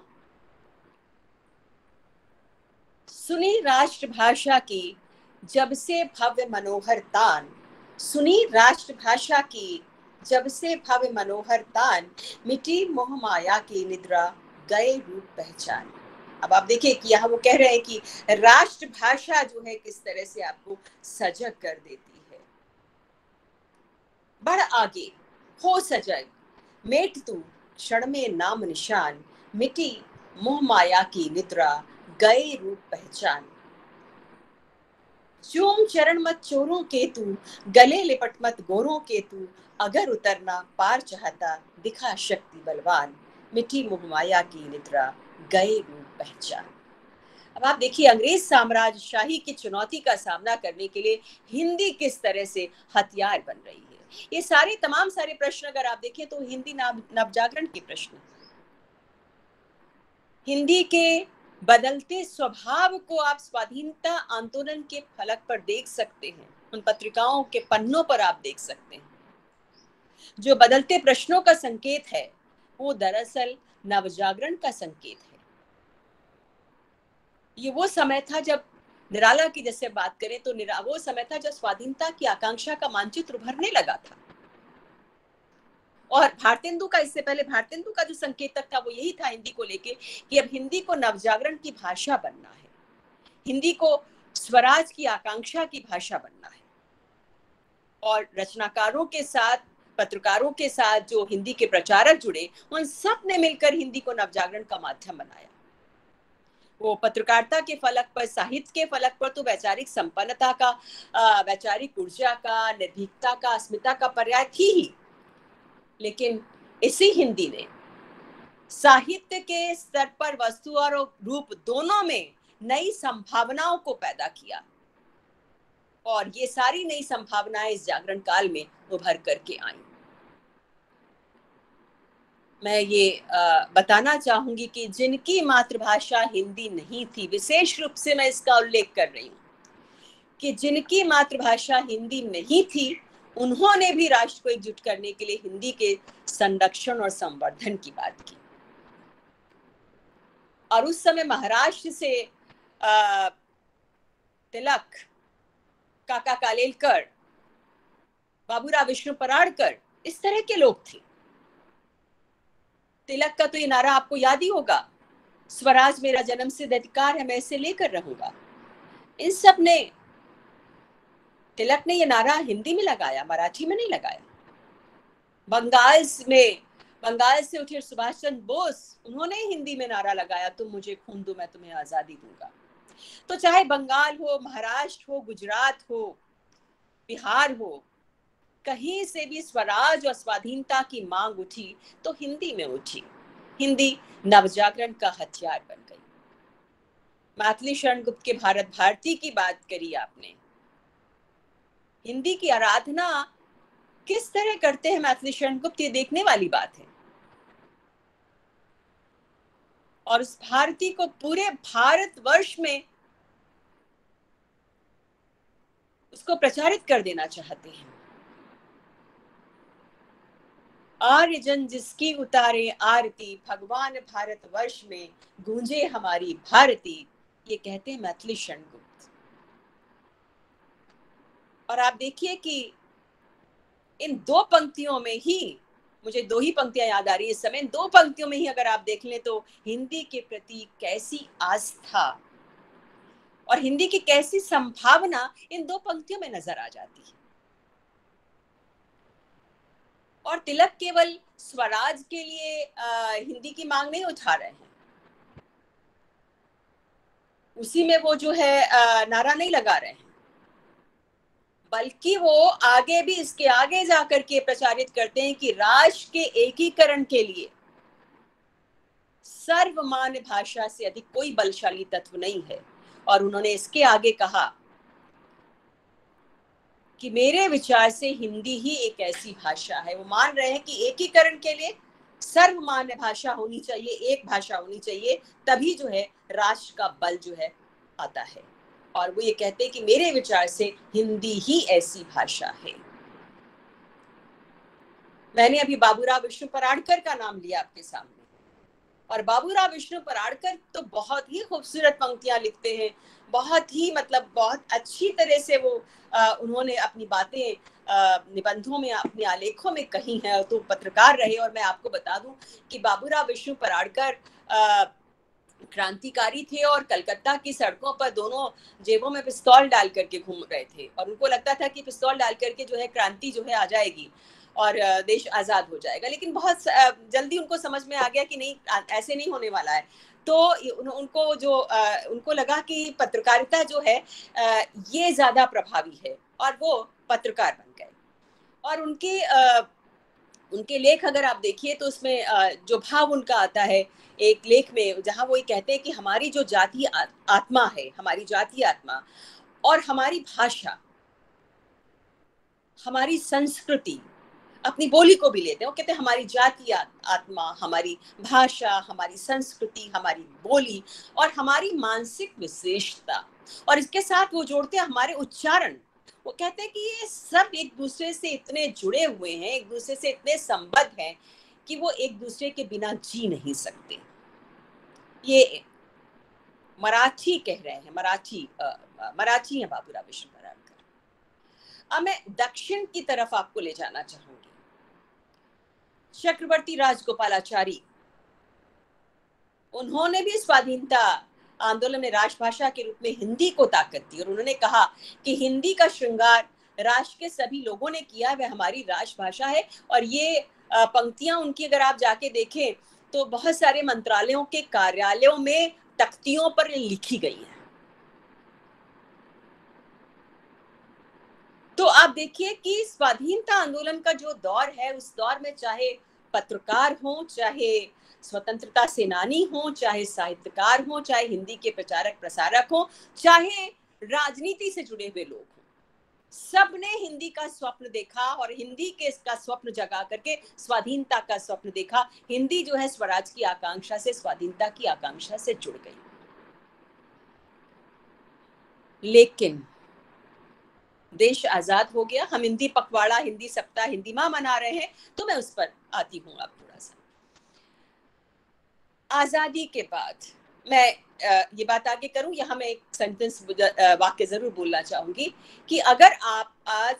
सुनी राष्ट्रभाषा की जब से भव्य मनोहर तान, सुनी राष्ट्रभाषा की जब से भव्य मनोहर तान, मिटी मोह माया की निद्रा गए रूप पहचान। अब आप देखिए कि यहाँ वो कह रहे हैं कि राष्ट्रभाषा जो है किस तरह से आपको सजग कर देती है। बढ़ आगे हो सजग मेट तू क्षण में नाम निशान, मिटी मोह माया की निद्रा गए रूप पहचान। चूम चरण मत चोरों के तू, गले लिपट मत गोरों के तू, अगर उतरना पार चाहता दिखा शक्ति बलवान, मिठी मोह माया की निद्रा गए रूप पहचान। अब आप देखिए अंग्रेज साम्राज्यशाही की चुनौती का सामना करने के लिए हिंदी किस तरह से हथियार बन रही है। ये सारे तमाम सारे प्रश्न अगर आप देखें तो हिंदी नवजागरण के प्रश्न, हिंदी के बदलते स्वभाव को आप स्वाधीनता आंदोलन के फलक पर देख सकते हैं, उन पत्रिकाओं के पन्नों पर आप देख सकते हैं। जो बदलते प्रश्नों का संकेत है वो दरअसल नवजागरण का संकेत है। ये वो समय था जब निराला की जैसे बात करें तो निरा वो समय था जब स्वाधीनता की आकांक्षा का मानचित्र उभरने लगा था। और भारतेंदु का, इससे पहले भारतेंदु का जो संकेतक था वो यही था हिंदी को लेके कि अब हिंदी को नवजागरण की भाषा बनना है, हिंदी को स्वराज की आकांक्षा की भाषा बनना है। और रचनाकारों के साथ, पत्रकारों के साथ जो हिंदी के प्रचारक जुड़े, उन सब ने मिलकर हिंदी को नवजागरण का माध्यम बनाया। वो पत्रकारिता के फलक पर, साहित्य के फलक पर तो वैचारिक संपन्नता का, वैचारिक ऊर्जा का, निर्भीकता का, अस्मिता का पर्याय थी ही, लेकिन इसी हिंदी ने साहित्य के स्तर पर वस्तु और रूप दोनों में नई संभावनाओं को पैदा किया। और ये सारी नई संभावनाएं इस जागरण काल में उभर करके आई। मैं ये आ, बताना चाहूंगी कि जिनकी मातृभाषा हिंदी नहीं थी, विशेष रूप से मैं इसका उल्लेख कर रही हूँ कि जिनकी मातृभाषा हिंदी नहीं थी, उन्होंने भी राष्ट्र को एकजुट करने के लिए हिंदी के संरक्षण और संवर्धन की बात की। और उस समय महाराष्ट्र से आ, तिलक, काका कालेलकर, बाबूराव विष्णु पराड़कर, इस तरह के लोग थे। तिलक का तो ये नारा आपको याद ही होगा, स्वराज मेरा जन्म सिद्ध अधिकार है, मैं इसे लेकर रहूंगा। इन सब ने, तिलक ने ये नारा हिंदी में लगाया, मराठी में नहीं लगाया। बंगाल में, बंगाल से उठे सुभाष चंद्र बोस, उन्होंने हिंदी में नारा लगाया, तुम मुझे खून दो मैं तुम्हें आजादी दूंगा। तो चाहे बंगाल हो, महाराष्ट्र हो, गुजरात हो, बिहार हो, कहीं से भी स्वराज और स्वाधीनता की मांग उठी तो हिंदी में उठी। हिंदी नवजागरण का हथियार बन गई। मैथिली शरण गुप्त के भारत भारती की बात करी आपने। हिंदी की आराधना किस तरह करते हैं मैथिली शरण गुप्त, ये देखने वाली बात है। और उस भारती को पूरे भारतवर्ष में उसको प्रचारित कर देना चाहते हैं। आर्य जन जिसकी उतारे आरती, भगवान भारतवर्ष में गूंजे हमारी भारती, ये कहते हैं मैथिली शरण गुप्त। और आप देखिए कि इन दो पंक्तियों में ही, मुझे दो ही पंक्तियां याद आ रही है इस समय, दो पंक्तियों में ही अगर आप देख लें तो हिंदी के प्रति कैसी आस्था और हिंदी की कैसी संभावना इन दो पंक्तियों में नजर आ जाती है। और तिलक केवल स्वराज के लिए आ, हिंदी की मांग नहीं उठा रहे हैं, उसी में वो जो है आ, नारा नहीं लगा रहे हैं, बल्कि वो आगे भी, इसके आगे जाकर के प्रचारित करते हैं कि राष्ट्र के एकीकरण के लिए सर्वमान्य भाषा से अधिक कोई बलशाली तत्व नहीं है। और उन्होंने इसके आगे कहा कि मेरे विचार से हिंदी ही एक ऐसी भाषा है, वो मान रहे हैं कि एकीकरण के लिए सर्वमान्य भाषा होनी चाहिए, एक भाषा होनी चाहिए, तभी जो है राष्ट्र का बल जो है आता है। और वो ये कहते हैं कि मेरे विचार से हिंदी ही ऐसी भाषा है। मैंने अभी बाबूराव विष्णु पराड़कर का नाम लिया आपके सामने, और बाबूराव विष्णु पराड़कर तो बहुत ही खूबसूरत पंक्तियां लिखते हैं, बहुत ही मतलब बहुत अच्छी तरह से वो आ, उन्होंने अपनी बातें आ, निबंधों में, अपने आलेखों में कही हैं। तो पत्रकार रहे, और मैं आपको बता दूं कि बाबूराव विष्णु पराड़कर क्रांतिकारी थे और कलकत्ता की सड़कों पर दोनों जेबों में पिस्तौल डाल करके घूम रहे थे, और उनको लगता था कि पिस्तौल डाल करके जो है क्रांति जो है आ जाएगी और देश आजाद हो जाएगा। लेकिन बहुत जल्दी उनको समझ में आ गया कि नहीं, ऐसे नहीं होने वाला है। तो उन, उनको जो उनको लगा कि पत्रकारिता जो है ये ज्यादा प्रभावी है, और वो पत्रकार बन गए। और उनके उनके लेख अगर आप देखिए तो उसमें जो भाव उनका आता है एक लेख में, जहां वो ये कहते हैं कि हमारी जो जातीय आत्मा है, हमारी जातीय आत्मा और हमारी भाषा, हमारी संस्कृति, अपनी बोली को भी लेते हैं, वो कहते हैं हमारी जातीय आत्मा, हमारी भाषा, हमारी संस्कृति, हमारी बोली और हमारी मानसिक विशेषता, और इसके साथ वो जोड़ते हैं हमारे उच्चारण। वो कहते हैं कि ये सब एक दूसरे से इतने जुड़े हुए हैं, एक दूसरे से इतने संबद्ध हैं कि वो एक दूसरे के बिना जी नहीं सकते। ये मराठी कह रहे हैं, मराठी मराठी है बाबूराव विष्णु पराड़कर। अब मैं दक्षिण की तरफ आपको ले जाना चाहूंगी। चक्रवर्ती राजगोपालाचारी, उन्होंने भी स्वाधीनता आंदोलन में राष्ट्रभाषा के रूप में हिंदी को ताकत दी, और उन्होंने कहा कि हिंदी का श्रृंगार राष्ट्र के सभी लोगों ने किया, वह हमारी राष्ट्रभाषा है। और ये पंक्तियां उनकी अगर आप जाके देखें तो बहुत सारे मंत्रालयों के कार्यालयों में तख्तियों पर लिखी गई है। तो आप देखिए कि स्वाधीनता आंदोलन का जो दौर है, उस दौर में चाहे पत्रकार हो, चाहे स्वतंत्रता सेनानी हो, चाहे साहित्यकार हो, चाहे हिंदी के प्रचारक प्रसारक हो, चाहे राजनीति से जुड़े हुए लोग हो, सबने हिंदी का स्वप्न देखा और हिंदी के इसका स्वप्न जगा करके स्वाधीनता का स्वप्न देखा। हिंदी जो है स्वराज की आकांक्षा से, स्वाधीनता की आकांक्षा से जुड़ गई। लेकिन देश आजाद हो गया, हम हिंदी पखवाड़ा, हिंदी सप्ताह, हिंदी माह मना रहे हैं, तो मैं उस पर आती हूँ अब थोड़ा सा। आजादी के बाद मैं ये बात आगे करूं, यहाँ मैं एक सेंटेंस वाक्य जरूर बोलना चाहूंगी कि अगर आप आज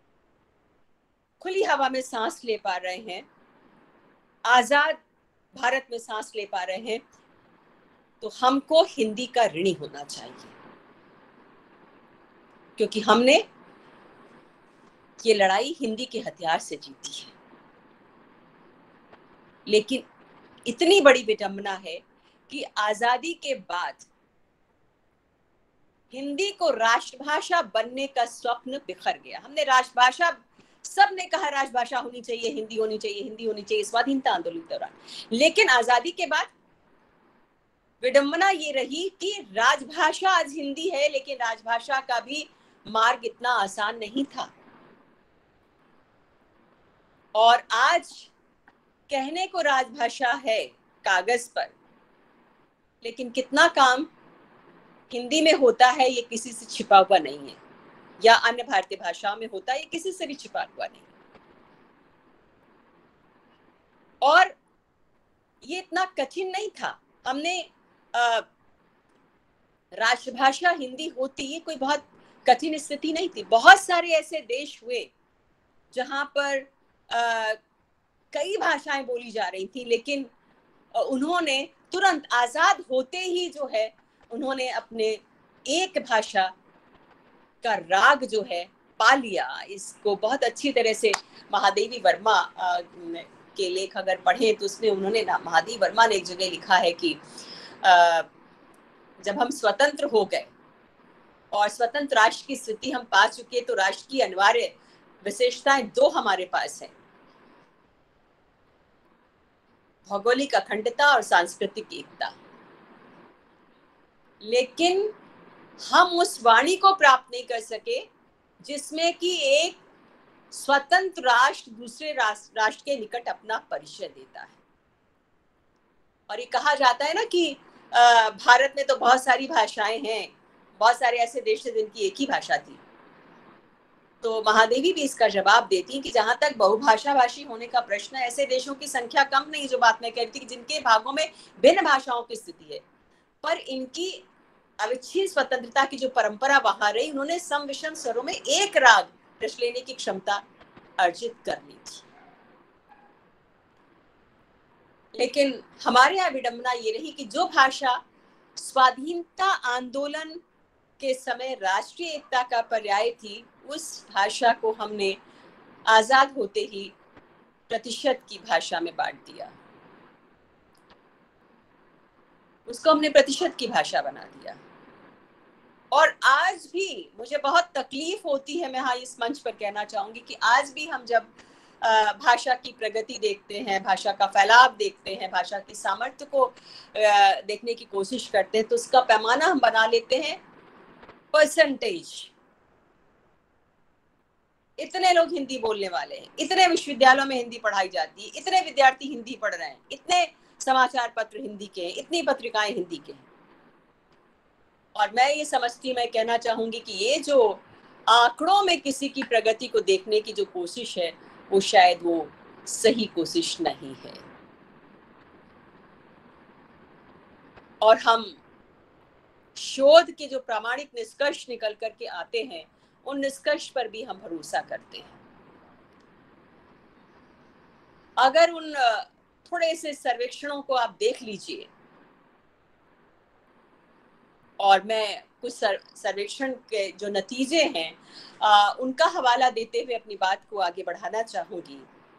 खुली हवा में सांस ले पा रहे हैं, आजाद भारत में सांस ले पा रहे हैं, तो हमको हिंदी का ऋणी होना चाहिए, क्योंकि हमने ये लड़ाई हिंदी के हथियार से जीती है। लेकिन इतनी बड़ी विडंबना है कि आजादी के बाद हिंदी को राष्ट्रभाषा बनने का स्वप्न बिखर गया। हमने राष्ट्रभाषा, सबने कहा राष्ट्रभाषा होनी चाहिए, हिंदी होनी चाहिए, हिंदी होनी चाहिए स्वाधीनता आंदोलन के दौरान। लेकिन आजादी के बाद विडंबना ये रही कि राजभाषा आज हिंदी है, लेकिन राजभाषा का भी मार्ग इतना आसान नहीं था। और आज कहने को राजभाषा है कागज पर, लेकिन कितना काम हिंदी में होता है ये किसी से छिपा हुआ नहीं है, या अन्य भारतीय भाषाओं में होता है ये किसी से भी छिपा हुआ नहीं। और ये इतना कठिन नहीं था। हमने राष्ट्रभाषा हिंदी होती, ये कोई बहुत कठिन स्थिति नहीं थी। बहुत सारे ऐसे देश हुए जहां पर आ, कई भाषाएं बोली जा रही थी, लेकिन उन्होंने तुरंत आजाद होते ही जो है उन्होंने अपने एक भाषा का राग जो है पा लिया। इसको बहुत अच्छी तरह से महादेवी वर्मा आ, के लेख अगर पढ़ें तो उसमें उन्होंने ना, महादेवी वर्मा ने एक जगह लिखा है कि आ, जब हम स्वतंत्र हो गए और स्वतंत्र राष्ट्र की स्थिति हम पा चुके, तो राष्ट्र की अनिवार्य विशेषताएं दो हमारे पास है। भौगोलिक अखंडता और सांस्कृतिक एकता। लेकिन हम उस वाणी को प्राप्त नहीं कर सके जिसमें कि एक स्वतंत्र राष्ट्र दूसरे राष्ट्र, राष्ट्र के निकट अपना परिचय देता है। और ये कहा जाता है ना कि भारत में तो बहुत सारी भाषाएं हैं, बहुत सारे ऐसे देश थे जिनकी एक ही भाषा थी। तो महादेवी भी इसका जवाब देती कि जहां तक बहुभाषा भाषी होने का प्रश्न है, ऐसे देशों की संख्या कम नहीं, जो बात मैं कह रही थी, जिनके भागों में भिन्न भाषाओं की स्थिति है, पर इनकी अविच्छिन्न स्वतंत्रता की जो परंपरा वहां रही, उन्होंने सम विषम स्वरों में एक राग रच लेने की क्षमता अर्जित कर ली थी। लेकिन हमारे यहाँ विडंबना ये रही कि जो भाषा स्वाधीनता आंदोलन के समय राष्ट्रीय एकता का पर्याय थी, उस भाषा को हमने आजाद होते ही प्रतिशत की भाषा में बांट दिया, उसको हमने प्रतिशत की भाषा बना दिया। और आज भी मुझे बहुत तकलीफ होती है, मैं हाँ इस मंच पर कहना चाहूंगी कि आज भी हम जब भाषा की प्रगति देखते हैं, भाषा का फैलाव देखते हैं, भाषा की सामर्थ्य को देखने की कोशिश करते हैं, तो उसका पैमाना हम बना लेते हैं परसेंटेज। इतने लोग हिंदी बोलने वाले हैं, इतने विश्वविद्यालयों में हिंदी पढ़ाई जाती है, इतने विद्यार्थी हिंदी पढ़ रहे हैं, इतने समाचार पत्र हिंदी के हैं, इतनी पत्रिकाएं हिंदी के हैं। और मैं ये समझती, मैं कहना चाहूंगी कि ये जो आंकड़ों में किसी की प्रगति को देखने की जो कोशिश है, वो शायद वो सही कोशिश नहीं है। और हम शोध के जो प्रामाणिक निष्कर्ष निकल करके आते हैं, उन निष्कर्ष पर भी हम भरोसा करते हैं। अगर उन थोड़े से सर्वेक्षणों को आप देख लीजिए, और मैं कुछ सर्वेक्षण के जो नतीजे हैं आ, उनका हवाला देते हुए अपनी बात को आगे बढ़ाना चाहूंगी।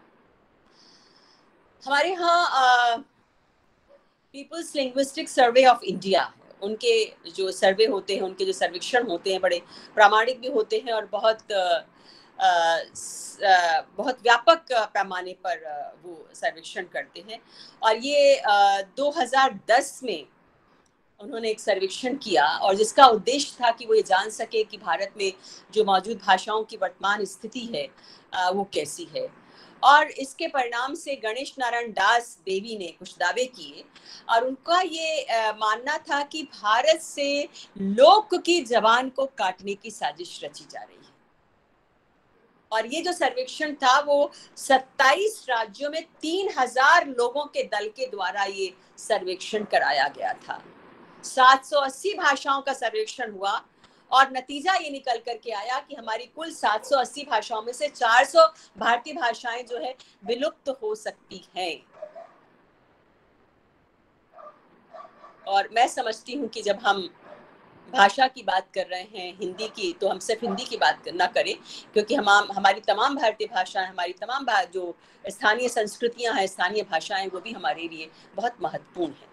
हमारे यहाँ People's Linguistic Survey of India, उनके जो सर्वे होते हैं, उनके जो सर्वेक्षण होते हैं, बड़े प्रामाणिक भी होते हैं और बहुत आ, आ, बहुत व्यापक पैमाने पर वो सर्वेक्षण करते हैं। और ये आ, दो हज़ार दस में उन्होंने एक सर्वेक्षण किया, और जिसका उद्देश्य था कि वो ये जान सके कि भारत में जो मौजूद भाषाओं की वर्तमान स्थिति है आ, वो कैसी है। और इसके परिणाम से गणेश नारायण दास देवी ने कुछ दावे किए, और उनका ये आ, मानना था कि भारत से लोक की जबान को काटने की साजिश रची जा रही है। और ये जो सर्वेक्षण था वो सत्ताईस राज्यों में तीन हजार लोगों के दल के द्वारा ये सर्वेक्षण कराया गया था। सात सौ अस्सी भाषाओं का सर्वेक्षण हुआ, और नतीजा ये निकल करके आया कि हमारी कुल सात सौ अस्सी भाषाओं में से चार सौ भारतीय भाषाएं जो है विलुप्त हो सकती हैं। और मैं समझती हूँ कि जब हम भाषा की बात कर रहे हैं हिंदी की, तो हम सिर्फ हिंदी की बात ना करें, क्योंकि हम हमारी तमाम भारतीय भाषाएं, हमारी तमाम जो स्थानीय संस्कृतियां हैं, स्थानीय भाषाएं, वो भी हमारे लिए बहुत महत्वपूर्ण है।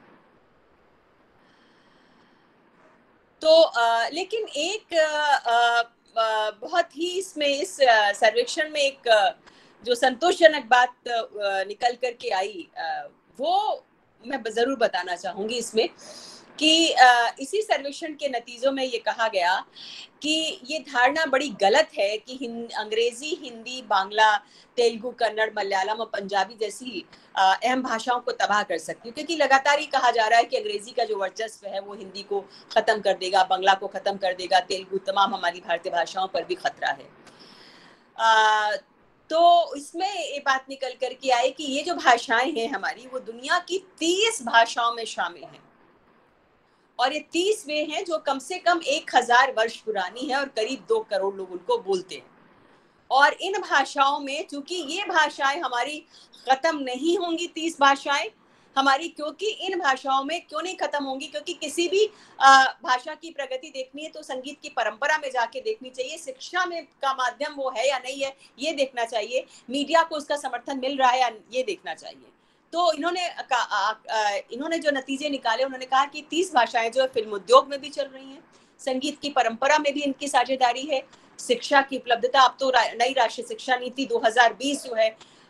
तो आ, लेकिन एक आ, आ, बहुत ही इसमें इस सर्वेक्षण में एक जो संतोषजनक बात आ, निकल करके आई, आ, वो मैं जरूर बताना चाहूंगी इसमें कि आ, इसी सर्वेक्षण के नतीजों में ये कहा गया कि ये धारणा बड़ी गलत है कि हिंद, अंग्रेजी, हिंदी, बांग्ला, तेलुगु, कन्नड़, मलयालम और पंजाबी जैसी अहम भाषाओं को तबाह कर सकती है, क्योंकि लगातार ही कहा जा रहा है कि अंग्रेजी का जो वर्चस्व है वो हिंदी को खत्म कर देगा, बांग्ला को खत्म कर देगा, तेलुगु, तमाम हमारी भारतीय भाषाओं पर भी खतरा है। आ, तो इसमें ये बात निकल कर के आई कि ये जो भाषाएं हैं हमारी, वो दुनिया की तीस भाषाओं में शामिल हैं, और ये तीस वे हैं जो कम से कम एक हजार वर्ष पुरानी है और करीब दो करोड़ लोग उनको बोलते हैं। और इन भाषाओं में, चूंकि ये भाषाएं हमारी खत्म नहीं होंगी, तीस भाषाएं हमारी, क्योंकि इन भाषाओं में क्यों नहीं खत्म होंगी, क्योंकि किसी भी भाषा की प्रगति देखनी है तो संगीत की परंपरा में जाके देखनी चाहिए, शिक्षा में का माध्यम वो है या नहीं है ये देखना चाहिए, मीडिया को उसका समर्थन मिल रहा है या ये देखना चाहिए। तो इन्होंने इन्होंने जो नतीजे निकाले, उन्होंने कहा कि तीस भाषाएं जो फिल्म उद्योग में भी चल रही हैं, संगीत की परंपरा में भी इनकी साझेदारी है, शिक्षा की उपलब्धता, अब तो नई राष्ट्रीय शिक्षा नीति दो हज़ार बीस जो है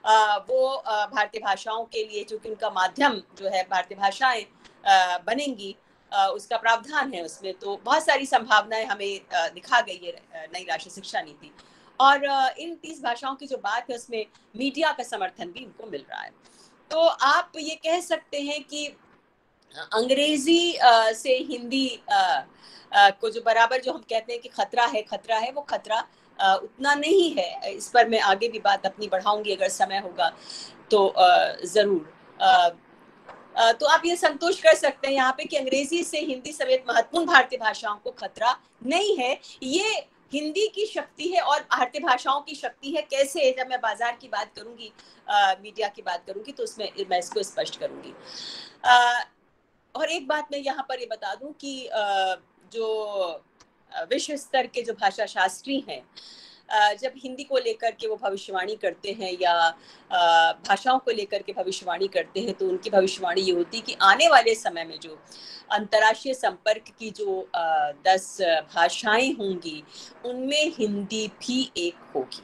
वो भारतीय भाषाओं के लिए, चूंकि उनका माध्यम जो है भारतीय भाषाएं बनेंगी, उसका प्रावधान है उसमें, तो बहुत सारी संभावनाएं हमें दिखा गई है नई राष्ट्रीय शिक्षा नीति। और इन तीस भाषाओं की जो बात है उसमें मीडिया का समर्थन भी उनको मिल रहा है। तो आप ये कह सकते हैं कि अंग्रेजी से हिंदी को जो बराबर जो हम कहते हैं कि खतरा है खतरा है वो खतरा उतना नहीं है। इस पर मैं आगे भी बात अपनी बढ़ाऊंगी अगर समय होगा तो जरूर। तो आप ये संतोष कर सकते हैं यहाँ पे कि अंग्रेजी से हिंदी समेत महत्वपूर्ण भारतीय भाषाओं को खतरा नहीं है। ये हिंदी की शक्ति है और भारतीय भाषाओं की शक्ति है। कैसे? जब मैं बाजार की बात करूंगी, मीडिया की बात करूंगी, तो उसमें मैं इसको स्पष्ट करूंगी। आ, और एक बात मैं यहाँ पर ये बता दूं कि आ, जो विश्व स्तर के जो भाषा शास्त्री हैं, जब हिंदी को लेकर के वो भविष्यवाणी करते हैं या भाषाओं को लेकर के भविष्यवाणी करते हैं, तो उनकी भविष्यवाणी ये होती है कि आने वाले समय में जो अंतर्राष्ट्रीय संपर्क की जो दस भाषाएं होंगी उनमें हिंदी भी एक होगी।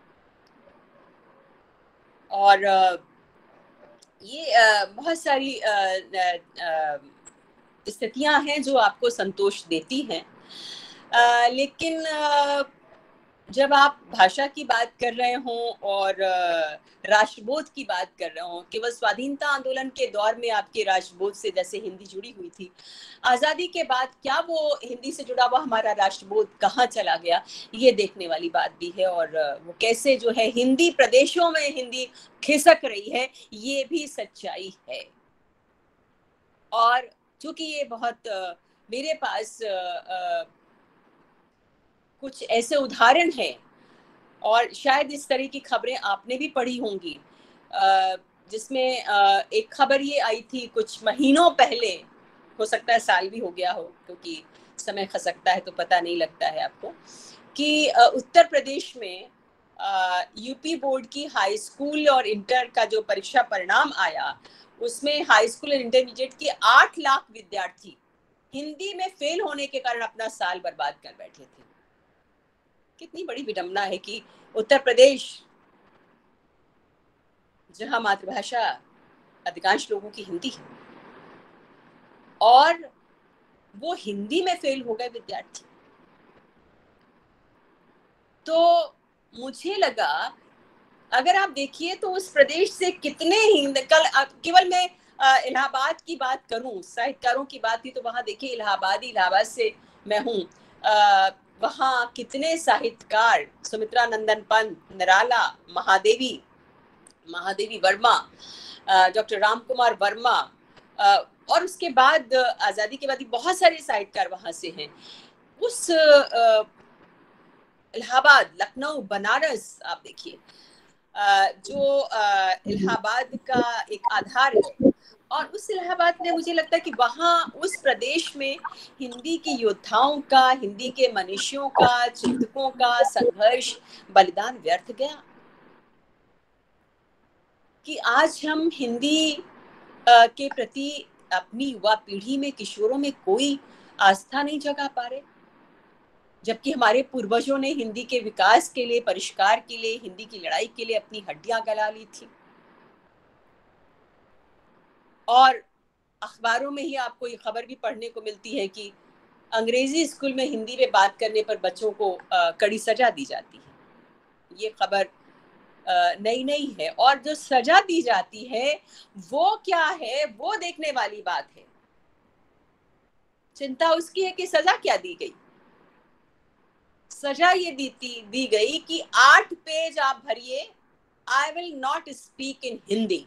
और ये बहुत सारी स्थितियां हैं जो आपको संतोष देती हैं, लेकिन जब आप भाषा की बात कर रहे हों और राष्ट्रबोध की बात कर रहे हों, केवल स्वाधीनता आंदोलन के दौर में आपके राष्ट्रबोध से जैसे हिंदी जुड़ी हुई थी, आज़ादी के बाद क्या वो हिंदी से जुड़ा हुआ हमारा राष्ट्रबोध कहाँ चला गया, ये देखने वाली बात भी है। और वो कैसे जो है हिंदी प्रदेशों में हिंदी खिसक रही है, ये भी सच्चाई है। और चूंकि ये बहुत मेरे पास आ, कुछ ऐसे उदाहरण हैं और शायद इस तरह की खबरें आपने भी पढ़ी होंगी, जिसमें एक खबर ये आई थी कुछ महीनों पहले, हो सकता है साल भी हो गया हो क्योंकि समय खसकता है तो पता नहीं लगता है आपको, कि उत्तर प्रदेश में यूपी बोर्ड की हाई स्कूल और इंटर का जो परीक्षा परिणाम आया, उसमें हाई स्कूल और इंटरमीडिएट के आठ लाख विद्यार्थी हिंदी में फेल होने के कारण अपना साल बर्बाद कर बैठे थे। कितनी बड़ी विडंबना है कि उत्तर प्रदेश, जहां मातृभाषा अधिकांश लोगों की हिंदी है, और वो हिंदी में फेल हो गए विद्यार्थी। तो मुझे लगा, अगर आप देखिए तो उस प्रदेश से कितने हिंद कल केवल मैं इलाहाबाद की बात करूं, साहित्यकारों की बात थी तो वहां देखिए इलाहाबादी, इलाहाबाद से मैं हूं, वहाँ कितने साहित्यकार, सुमित्रा नंदन पंत, निराला, महादेवी महादेवी वर्मा, डॉक्टर राम कुमार वर्मा, और उसके बाद आज़ादी के बाद बहुत सारे साहित्यकार वहाँ से हैं। उस इलाहाबाद, लखनऊ, बनारस आप देखिए, जो इलाहाबाद का एक आधार है, और उस इलाहाबाद ने, मुझे लगता है कि वहाँ उस प्रदेश में हिंदी के योद्धाओं का, हिंदी के मनुष्यों का, चिंतकों का संघर्ष, बलिदान व्यर्थ गया कि आज हम हिंदी के प्रति अपनी युवा पीढ़ी में, किशोरों में कोई आस्था नहीं जगा पा रहे, जबकि हमारे पूर्वजों ने हिंदी के विकास के लिए, परिष्कार के लिए, हिंदी की लड़ाई के लिए अपनी हड्डियां गला ली थी। और अखबारों में ही आपको ये खबर भी पढ़ने को मिलती है कि अंग्रेजी स्कूल में हिंदी में बात करने पर बच्चों को कड़ी सजा दी जाती है। ये खबर नई नहीं है, और जो सजा दी जाती है वो क्या है, वो देखने वाली बात है। चिंता उसकी है कि सजा क्या दी गई। सजा ये दी दी गई कि आठ पेज आप भरिए, I will not speak in Hindi.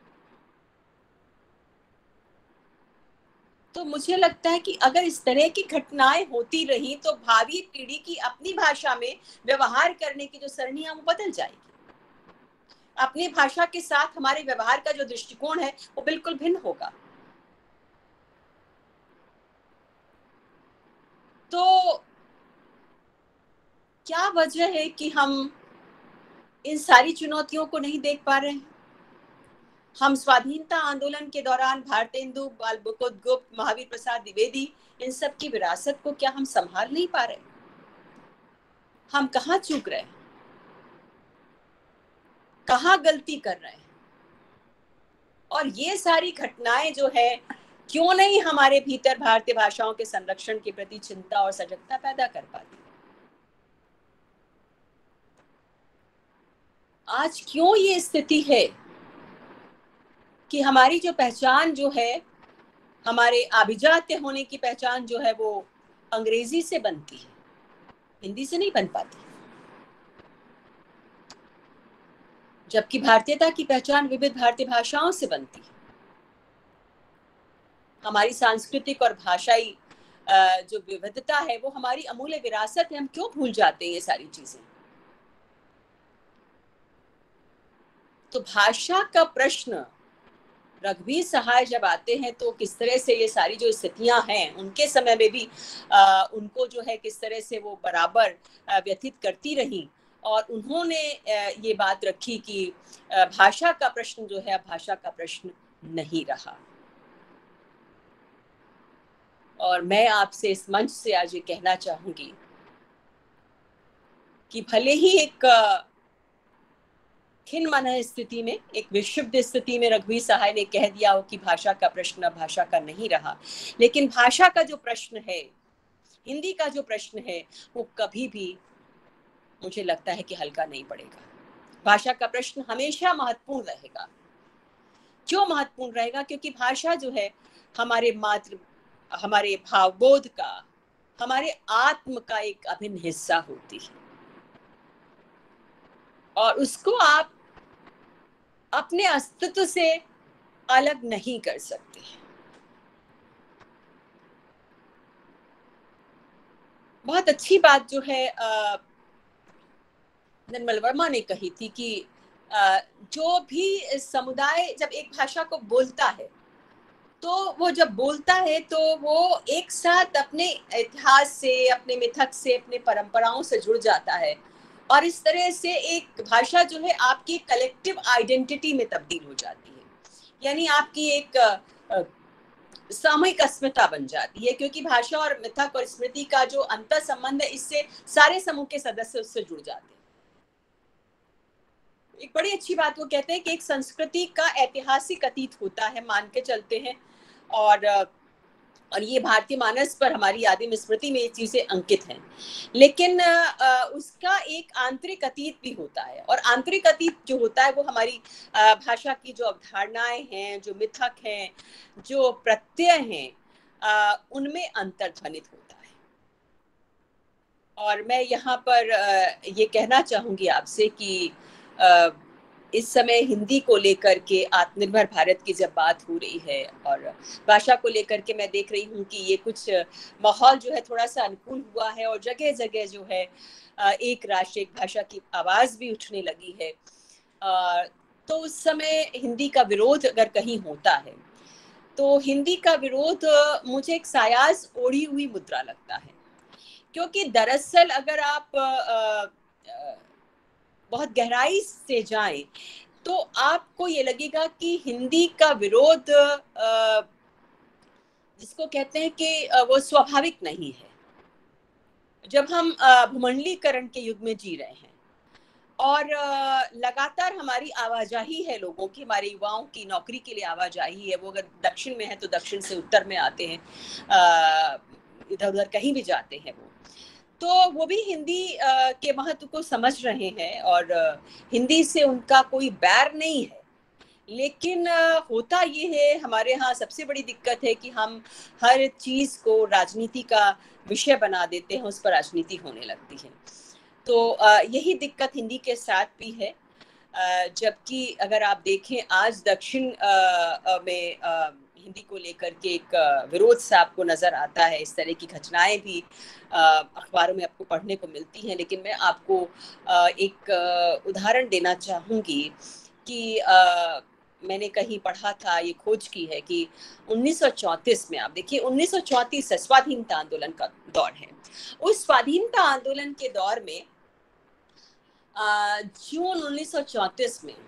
तो मुझे लगता है कि अगर इस तरह की घटनाएं होती रही तो भावी पीढ़ी की अपनी भाषा में व्यवहार करने की जो सरणी है वो बदल जाएगी। अपनी भाषा के साथ हमारे व्यवहार का जो दृष्टिकोण है वो बिल्कुल भिन्न होगा। तो क्या वजह है कि हम इन सारी चुनौतियों को नहीं देख पा रहे हैं? हम स्वाधीनता आंदोलन के दौरान भारतेंदु, बाल मुकुंद गुप्त, महावीर प्रसाद द्विवेदी, इन सब की विरासत को क्या हम संभाल नहीं पा रहे? हम कहाँ चूक रहे? कहाँ गलती कर रहे हैं, और ये सारी घटनाएं जो है क्यों नहीं हमारे भीतर भारतीय भाषाओं के संरक्षण के प्रति चिंता और सजगता पैदा कर पाती। आज क्यों ये स्थिति है कि हमारी जो पहचान जो है, हमारे आभिजात्य होने की पहचान जो है वो अंग्रेजी से बनती है, हिंदी से नहीं बन पाती, जबकि भारतीयता की पहचान विविध भारतीय भाषाओं से बनती है। हमारी सांस्कृतिक और भाषाई जो विविधता है वो हमारी अमूल्य विरासत है। हम क्यों भूल जाते हैं ये सारी चीजें? तो भाषा का प्रश्न रघुवीर सहाय जब आते हैं तो किस तरह से ये सारी जो स्थितियां हैं उनके समय में भी आ, उनको जो है किस तरह से वो बराबर व्यथित करती रही, और उन्होंने ये बात रखी कि भाषा का प्रश्न जो है भाषा का प्रश्न नहीं रहा। और मैं आपसे इस मंच से आज ये कहना चाहूंगी कि भले ही एक खिन मन स्थिति में, एक विक्षुब्ध स्थिति में रघुवीर सहाय ने कह दिया हो कि भाषा का प्रश्न भाषा का नहीं रहा, लेकिन भाषा का जो प्रश्न है, हिंदी का जो प्रश्न है, वो कभी भी मुझे लगता है कि हल्का नहीं पड़ेगा। भाषा का प्रश्न हमेशा महत्वपूर्ण रहेगा। क्यों महत्वपूर्ण रहेगा? क्योंकि भाषा जो है हमारे मातृ, हमारे भावबोध का, हमारे आत्म का एक अभिन्न हिस्सा होती है, और उसको आप अपने अस्तित्व से अलग नहीं कर सकते। बहुत अच्छी बात जो है निर्मल वर्मा ने कही थी कि आ, जो भी समुदाय जब एक भाषा को बोलता है तो वो जब बोलता है तो वो एक साथ अपने इतिहास से, अपने मिथक से, अपने परंपराओं से जुड़ जाता है, और इस तरह से एक भाषा जो है आपकी कलेक्टिव आइडेंटिटी में तब्दील हो जाती है, यानी आपकी एक सामूहिक अस्मिता बन जाती है, क्योंकि भाषा और मिथक और स्मृति का जो अंतर संबंध है इससे सारे समूह के सदस्य उससे जुड़ जाते हैं। एक बड़ी अच्छी बात वो कहते हैं कि एक संस्कृति का ऐतिहासिक अतीत होता है, मान के चलते हैं, और और ये भारतीय मानस पर, हमारी आदिम स्मृति में ये चीजें अंकित हैं, लेकिन आ, उसका एक आंतरिक अतीत भी होता है, और आंतरिक अतीत जो होता है वो हमारी आ, भाषा की जो अवधारणाएं हैं, जो मिथक हैं, जो प्रत्यय हैं, आ, उनमें अंतर्ध्वनित होता है। और मैं यहाँ पर आ, ये कहना चाहूंगी आपसे कि आ, इस समय हिंदी को लेकर के आत्मनिर्भर भारत की जब बात हो रही है और भाषा को लेकर के मैं देख रही हूँ कि ये कुछ माहौल जो है थोड़ा सा अनुकूल हुआ है, और जगह जगह जो है एक राष्ट्र एक भाषा की आवाज़ भी उठने लगी है। तो उस समय हिंदी का विरोध अगर कहीं होता है तो हिंदी का विरोध मुझे एक सायास ओढ़ी हुई मुद्रा लगता है, क्योंकि दरअसल अगर आप आ, आ, बहुत गहराई से जाएं तो आपको ये लगेगा कि हिंदी का विरोध जिसको कहते हैं कि वो स्वाभाविक नहीं है। जब हम भूमंडलीकरण के युग में जी रहे हैं और लगातार हमारी आवाजाही है लोगों की, हमारे युवाओं की नौकरी के लिए आवाजाही है, वो अगर दक्षिण में है तो दक्षिण से उत्तर में आते हैं, इधर उधर कहीं भी जाते हैं वो, तो वो भी हिंदी के महत्व को समझ रहे हैं, और हिंदी से उनका कोई बैर नहीं है। लेकिन होता ये है, हमारे यहाँ सबसे बड़ी दिक्कत है कि हम हर चीज़ को राजनीति का विषय बना देते हैं, उस पर राजनीति होने लगती है। तो यही दिक्कत हिंदी के साथ भी है, जबकि अगर आप देखें आज दक्षिण में हिंदी को लेकर के एक विरोध सा आपको नजर आता है। इस तरह की घटनाएं भी अखबारों में आपको पढ़ने को मिलती हैं, लेकिन मैं आपको एक उदाहरण देना चाहूँगी कि मैंने कहीं पढ़ा था, ये खोज की है कि उन्नीस सौ चौंतीस में, आप देखिए उन्नीस सौ चौंतीस से स्वाधीनता आंदोलन का दौर है। उस स्वाधीनता आंदोलन के दौर में जून उन्नीस सौ चौंतीस में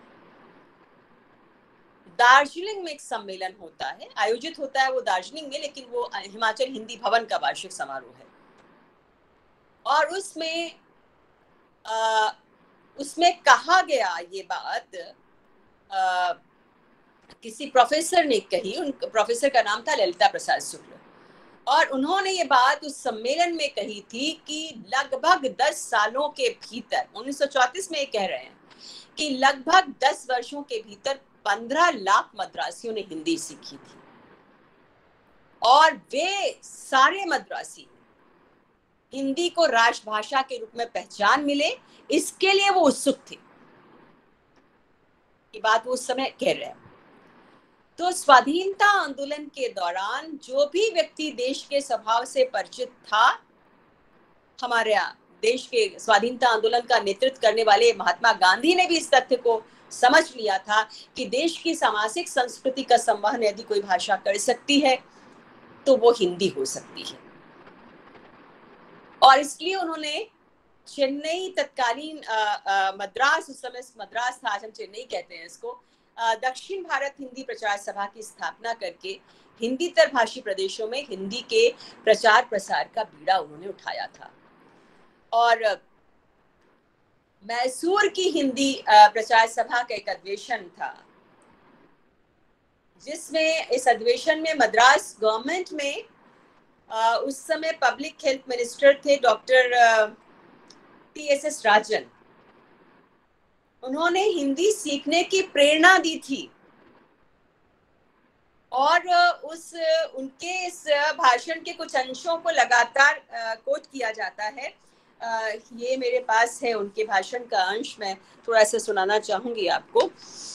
दार्जिलिंग में एक सम्मेलन होता है, आयोजित होता है वो दार्जिलिंग में, लेकिन वो हिमाचल हिंदी भवन का वार्षिक समारोह है। और उसमें उसमें कहा गया ये बात, आ, किसी प्रोफेसर ने कही, उन प्रोफेसर का नाम था ललिता प्रसाद शुक्ल, और उन्होंने ये बात उस सम्मेलन में कही थी कि लगभग दस सालों के भीतर, उन्नीस सौ चौंतीस में ये कह रहे हैं कि लगभग दस वर्षों के भीतर पंद्रह लाख मद्रासियों ने हिंदी सीखी थी, और वे सारे मद्रासी हिंदी को राष्ट्रभाषा के रूप में पहचान मिले, इसके लिए वो उत्सुक थे। ये बात वो उस समय कह रहे हैं। तो स्वाधीनता आंदोलन के दौरान जो भी व्यक्ति देश के स्वभाव से परिचित था, हमारे देश के स्वाधीनता आंदोलन का नेतृत्व करने वाले महात्मा गांधी ने भी इस तथ्य को समझ लिया था कि देश की सामाजिक संस्कृति का संवहन यदि कोई भाषा कर सकती है तो वो हिंदी हो सकती है। और इसलिए उन्होंने चेन्नई, तत्कालीन मद्रास, उस समय मद्रास था, आज हम चेन्नई कहते हैं इसको, दक्षिण भारत हिंदी प्रचार सभा की स्थापना करके हिंदी तर भाषी प्रदेशों में हिंदी के प्रचार प्रसार का बीड़ा उन्होंने उठाया था। और मैसूर की हिंदी प्रचार सभा का एक अधिवेशन था, जिसमें इस अधिवेशन में मद्रास गवर्नमेंट में आ, उस समय पब्लिक हेल्थ मिनिस्टर थे doctor T S S Rajan. उन्होंने हिंदी सीखने की प्रेरणा दी थी, और उस उनके इस भाषण के कुछ अंशों को लगातार कोट किया जाता है। आ, ये मेरे पास है उनके भाषण का अंश, मैं थोड़ा सा सुनाना चाहूंगी आपको।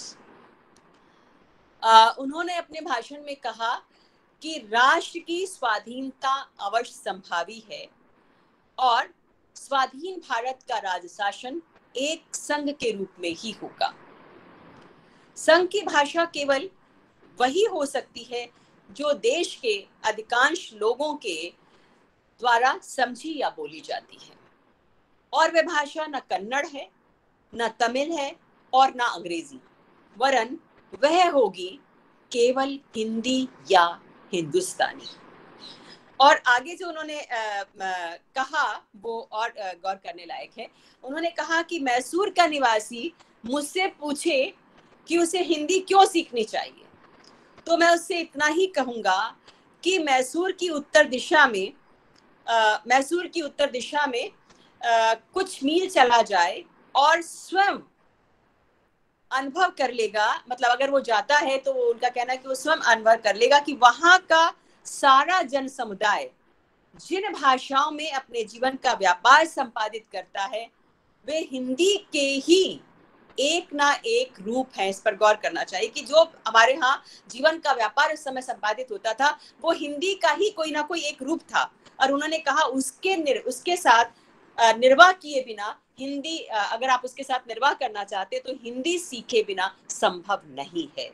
आ, उन्होंने अपने भाषण में कहा कि राष्ट्र की स्वाधीनता अवश्य संभावी है और स्वाधीन भारत का राजशासन एक संघ के रूप में ही होगा। संघ की भाषा केवल वही हो सकती है जो देश के अधिकांश लोगों के द्वारा समझी या बोली जाती है, और वह भाषा न कन्नड़ है, न तमिल है और न अंग्रेजी, वरन वह होगी केवल हिंदी या हिंदुस्तानी। और आगे जो उन्होंने आ, आ, कहा वो और गौर करने लायक है। उन्होंने कहा कि मैसूर का निवासी मुझसे पूछे कि उसे हिंदी क्यों सीखनी चाहिए, तो मैं उससे इतना ही कहूंगा कि मैसूर की उत्तर दिशा में आ, मैसूर की उत्तर दिशा में आ, कुछ मील चला जाए और स्वयं अनुभव कर लेगा, मतलब अगर वो जाता है तो वो, उनका कहना है कि वो स्वयं अनुभव कर लेगा कि वहां का सारा जन समुदाय जिन भाषाओं में अपने जीवन का व्यापार संपादित करता है, वे हिंदी के ही एक ना एक रूप है। इस पर गौर करना चाहिए कि जो हमारे यहाँ जीवन का व्यापार उस समय संपादित होता था, वो हिंदी का ही कोई ना कोई एक रूप था। और उन्होंने कहा उसके निर, उसके साथ निर्वाह किए बिना हिंदी, अगर आप उसके साथ निर्वाह करना चाहते तो हिंदी सीखे बिना संभव नहीं है।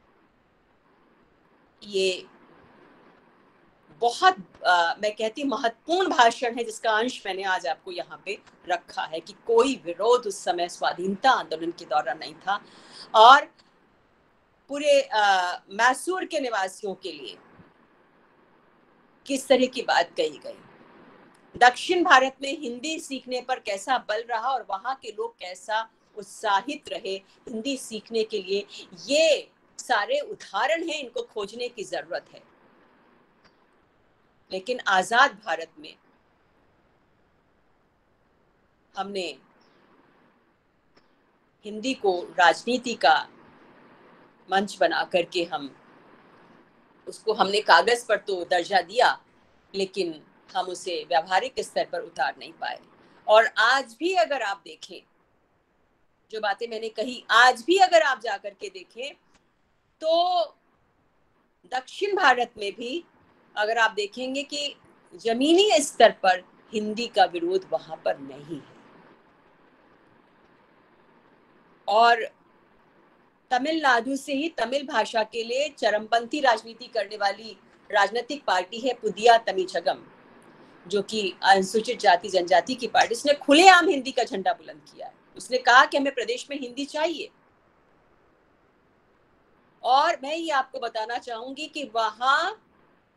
ये बहुत आ, मैं कहती महत्वपूर्ण भाषण है, जिसका अंश मैंने आज आपको यहाँ पे रखा है कि कोई विरोध उस समय स्वाधीनता आंदोलन के दौरान नहीं था, और पूरे मैसूर के निवासियों के लिए किस तरह की बात कही गई, दक्षिण भारत में हिंदी सीखने पर कैसा बल रहा और वहां के लोग कैसा उत्साहित रहे हिंदी सीखने के लिए। ये सारे उदाहरण हैं, इनको खोजने की जरूरत है। लेकिन आजाद भारत में हमने हिंदी को राजनीति का मंच बना करके हम उसको हमने कागज पर तो दर्जा दिया, लेकिन हम उसे व्यावहारिक स्तर पर उतार नहीं पाए। और आज भी अगर आप देखें जो बातें मैंने कही, आज भी अगर आप जाकर के देखें तो दक्षिण भारत में भी अगर आप देखेंगे कि जमीनी स्तर पर हिंदी का विरोध वहां पर नहीं है। और तमिलनाडु से ही तमिल भाषा के लिए चरमपंथी राजनीति करने वाली राजनीतिक पार्टी है पुदिया तमिचगम, जो कि अनुसूचित जाति जनजाति की पार्टी। उसने खुलेआम हिंदी का झंडा बुलंद किया है। उसने कहा कि हमें प्रदेश में हिंदी चाहिए। और मैं ये आपको बताना चाहूंगी कि वहां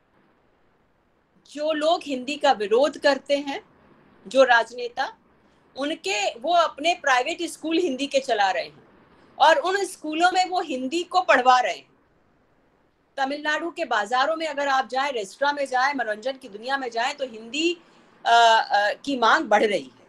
जो लोग हिंदी का विरोध करते हैं, जो राजनेता, उनके वो अपने प्राइवेट स्कूल हिंदी के चला रहे हैं और उन स्कूलों में वो हिंदी को पढ़वा रहे हैं। तमिलनाडु के बाजारों में अगर आप जाएं, रेस्टोरेंट में जाएं, मनोरंजन की दुनिया में जाएं, तो हिंदी आ, आ, की मांग बढ़ रही है।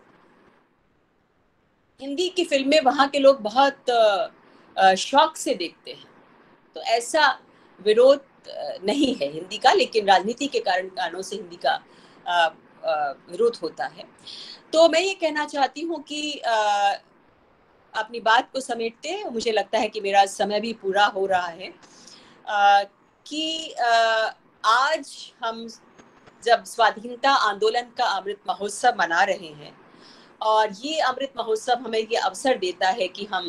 हिंदी की फिल्में वहाँ के लोग बहुत शौक से देखते हैं। तो ऐसा विरोध नहीं है हिंदी का, लेकिन राजनीति के कारण कारणों से हिंदी का विरोध होता है। तो मैं ये कहना चाहती हूँ कि आ, अपनी बात को समेटते, मुझे लगता है कि मेरा समय भी पूरा हो रहा है, आ, कि आ, आज हम जब स्वाधीनता आंदोलन का अमृत महोत्सव मना रहे हैं और ये अमृत महोत्सव हमें ये अवसर देता है कि हम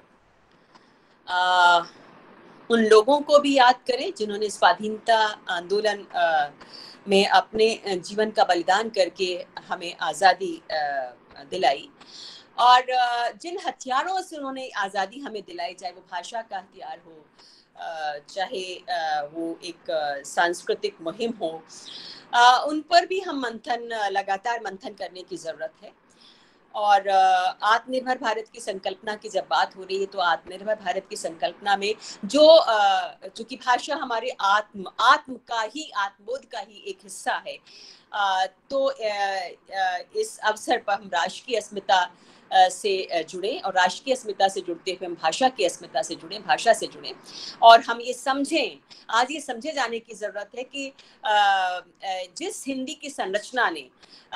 आ, उन लोगों को भी याद करें जिन्होंने स्वाधीनता आंदोलन में अपने जीवन का बलिदान करके हमें आज़ादी दिलाई, और जिन हथियारों से उन्होंने आज़ादी हमें दिलाई, चाहे वो भाषा का हथियार हो, चाहे वो एक सांस्कृतिक मुहिम हो, उन पर भी हम मंथन लगातार मंथन करने की ज़रूरत है। और आत्मनिर्भर भारत की संकल्पना की जब बात हो रही है, तो आत्मनिर्भर भारत की संकल्पना में जो चूंकि भाषा हमारे आत्म आत्म का ही आत्मबोध का ही एक हिस्सा है, तो इस अवसर पर हम राष्ट्रीय अस्मिता से जुड़े और राष्ट्रीय अस्मिता से जुड़ते हुए हम भाषा की अस्मिता से जुड़े, भाषा से जुड़े, और हम ये समझें, आज ये समझे जाने की ज़रूरत है कि जिस हिंदी की संरचना ने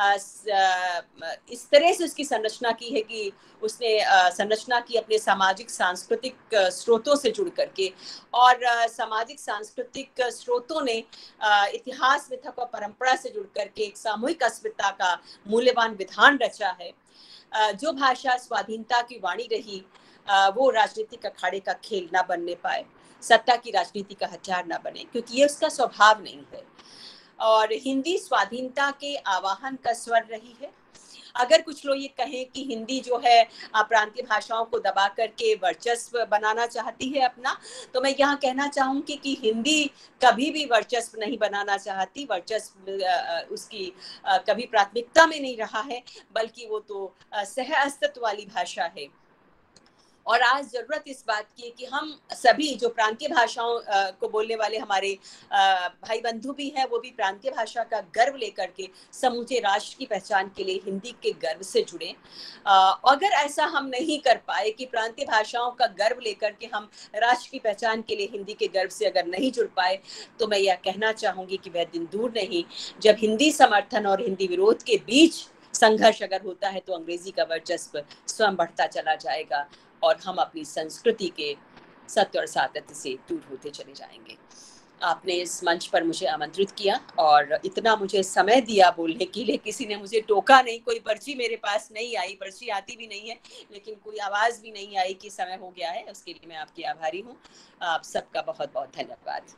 इस तरह से उसकी संरचना की है कि उसने संरचना की अपने सामाजिक सांस्कृतिक स्रोतों से जुड़ करके, और सामाजिक सांस्कृतिक स्रोतों ने इतिहास मिथक और परंपरा से जुड़ करके एक सामूहिक अस्मिता का मूल्यवान विधान रचा है। जो भाषा स्वाधीनता की वाणी रही, वो राजनीतिक अखाड़े का खेल ना बनने पाए, सत्ता की राजनीति का हथियार ना बने, क्योंकि ये उसका स्वभाव नहीं है। और हिंदी स्वाधीनता के आवाहन का स्वर रही है। अगर कुछ लोग ये कहें कि हिंदी जो है प्रांतीय भाषाओं को दबा करके वर्चस्व बनाना चाहती है अपना, तो मैं यहाँ कहना चाहूँगी कि हिंदी कभी भी वर्चस्व नहीं बनाना चाहती। वर्चस्व उसकी कभी प्राथमिकता में नहीं रहा है, बल्कि वो तो सह अस्तित्व वाली भाषा है। और आज जरूरत इस बात की है कि हम सभी जो प्रांतीय भाषाओं को बोलने वाले हमारे भाई बंधु भी हैं, वो भी प्रांतीय भाषा का गर्व लेकर के समूचे राष्ट्र की पहचान के लिए हिंदी के गर्व से जुड़े। अगर ऐसा हम नहीं कर पाए कि प्रांतीय भाषाओं का गर्व लेकर के हम राष्ट्र की पहचान के लिए हिंदी के गर्व से अगर नहीं जुड़ पाए, तो मैं यह कहना चाहूँगी कि वह दिन दूर नहीं जब हिंदी समर्थन और हिंदी विरोध के बीच संघर्ष अगर होता है, तो अंग्रेजी का वर्चस्व स्वयं बढ़ता चला जाएगा और हम अपनी संस्कृति के सत्य और सातत्य से दूर होते चले जाएंगे। आपने इस मंच पर मुझे आमंत्रित किया और इतना मुझे समय दिया बोलने के लिए। किसी ने मुझे टोका नहीं, कोई पर्ची मेरे पास नहीं आई, पर्ची आती भी नहीं है, लेकिन कोई आवाज़ भी नहीं आई कि समय हो गया है। उसके लिए मैं आपकी आभारी हूँ। आप सबका बहुत बहुत धन्यवाद।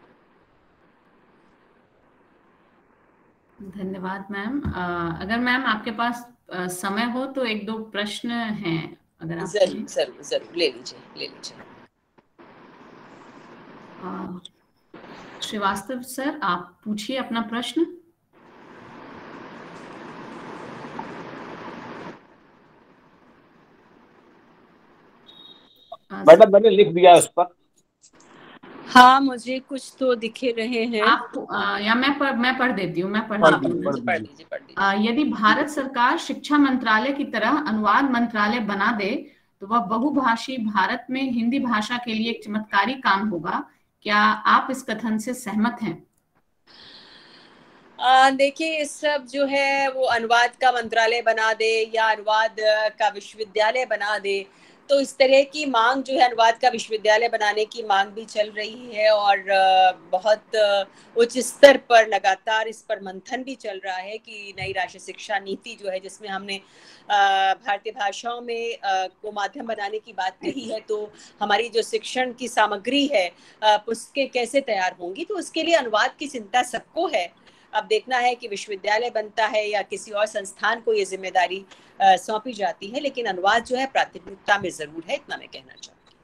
धन्यवाद मैम। अगर मैम आपके पास समय हो तो एक दो प्रश्न हैं, अगर आप जरूर जरूर जरूर ले लीजिए ले लीजिए। श्रीवास्तव सर, आप पूछिए अपना प्रश्न। मैडम मैंने लिख दिया उस पर। हाँ, मुझे कुछ तो दिखे रहे हैं। आप आ, या मैं पढ़ मैं पढ़ देती हूँ मैं पढ़ देती हूँ पढ़ दीजिए पढ़ दीजिए। यदि भारत सरकार शिक्षा मंत्रालय की तरह अनुवाद मंत्रालय बना दे तो वह बहुभाषी भारत में हिंदी भाषा के लिए एक चमत्कारी काम होगा। क्या आप इस कथन से सहमत हैं? देखिए, इस सब जो है वो अनुवाद का मंत्रालय बना दे या अनुवाद का विश्वविद्यालय बना दे, तो इस तरह की मांग जो है अनुवाद का विश्वविद्यालय बनाने की मांग भी चल रही है और बहुत उच्च स्तर पर लगातार इस पर मंथन भी चल रहा है कि नई राष्ट्रीय शिक्षा नीति जो है, जिसमें हमने भारतीय भाषाओं में को माध्यम बनाने की बात कही है, तो हमारी जो शिक्षण की सामग्री है पुस्तकें कैसे तैयार होंगी, तो उसके लिए अनुवाद की चिंता सबको है। अब देखना है कि विश्वविद्यालय बनता है या किसी और संस्थान को ये जिम्मेदारी सौंपी जाती है, लेकिन अनुवाद जो है प्राथमिकता में जरूर है, इतना मैं कहना चाहूँगी।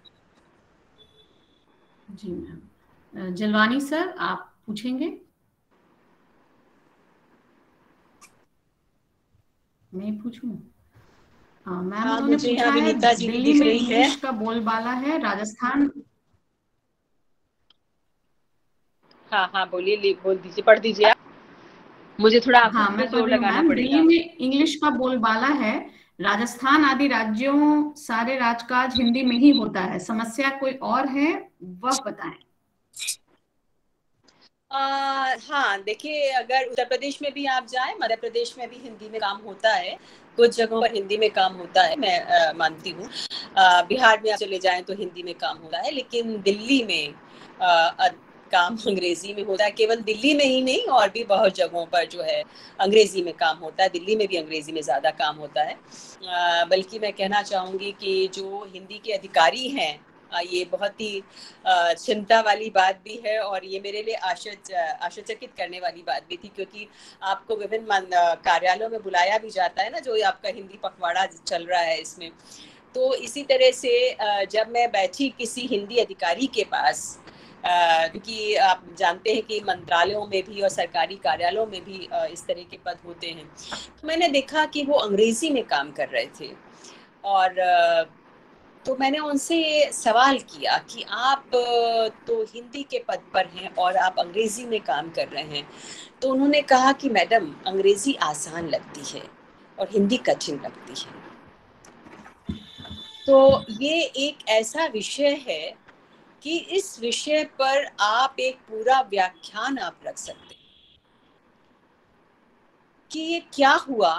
जी मैम। जलवानी सर, आप पूछेंगे? मैं पूछूं? हाँ मैम, हाँ, उन्होंने मुझे पूछा यहाँ है विनीता जी भी दिल्ली दिख में रही है। इंग्लिश का बोलबाला है, राजस्थान। हाँ हाँ बोलिए, बोल दीजिए, पढ़ दीजिए आप। मुझे थोड़ा आंखों हाँ पे मैं पढ़ जोर रही हूँ लगाना मैम। दिल्ली पड़ेगा। में इंग्लिश का बोलबाला है, राजस्थान आदि राज्यों सारे राजकाज हिंदी में ही होता है। समस्या कोई और है वह बताएं। आ, हाँ देखिए, अगर उत्तर प्रदेश में भी आप जाएं, मध्य प्रदेश में भी हिंदी में काम होता है, कुछ जगहों पर हिंदी में काम होता है, मैं आ, मानती हूँ। आ, बिहार में आप चले जाएं तो हिंदी में काम होता है, लेकिन दिल्ली में आ, काम अंग्रेजी में होता है। केवल दिल्ली में ही नहीं, और भी बहुत जगहों पर जो है अंग्रेजी में काम होता है। दिल्ली में भी अंग्रेजी में ज़्यादा काम होता है। आ, बल्कि मैं कहना चाहूँगी कि जो हिंदी के अधिकारी हैं, ये बहुत ही चिंता वाली बात भी है, और ये मेरे लिए आश्चर्यचकित करने वाली बात भी थी, क्योंकि आपको विभिन्न कार्यालयों में बुलाया भी जाता है ना, जो आपका हिंदी पखवाड़ा चल रहा है इसमें। तो इसी तरह से जब मैं बैठी किसी हिंदी अधिकारी के पास, क्योंकि आप जानते हैं कि मंत्रालयों में भी और सरकारी कार्यालयों में भी इस तरह के पद होते हैं, तो मैंने देखा कि वो अंग्रेजी में काम कर रहे थे। और तो मैंने उनसे सवाल किया कि आप तो हिंदी के पद पर हैं और आप अंग्रेजी में काम कर रहे हैं। तो उन्होंने कहा कि मैडम, अंग्रेजी आसान लगती है और हिंदी कठिन लगती है। तो ये एक ऐसा विषय है कि इस विषय पर आप एक पूरा व्याख्यान आप रख सकते हैं कि ये क्या हुआ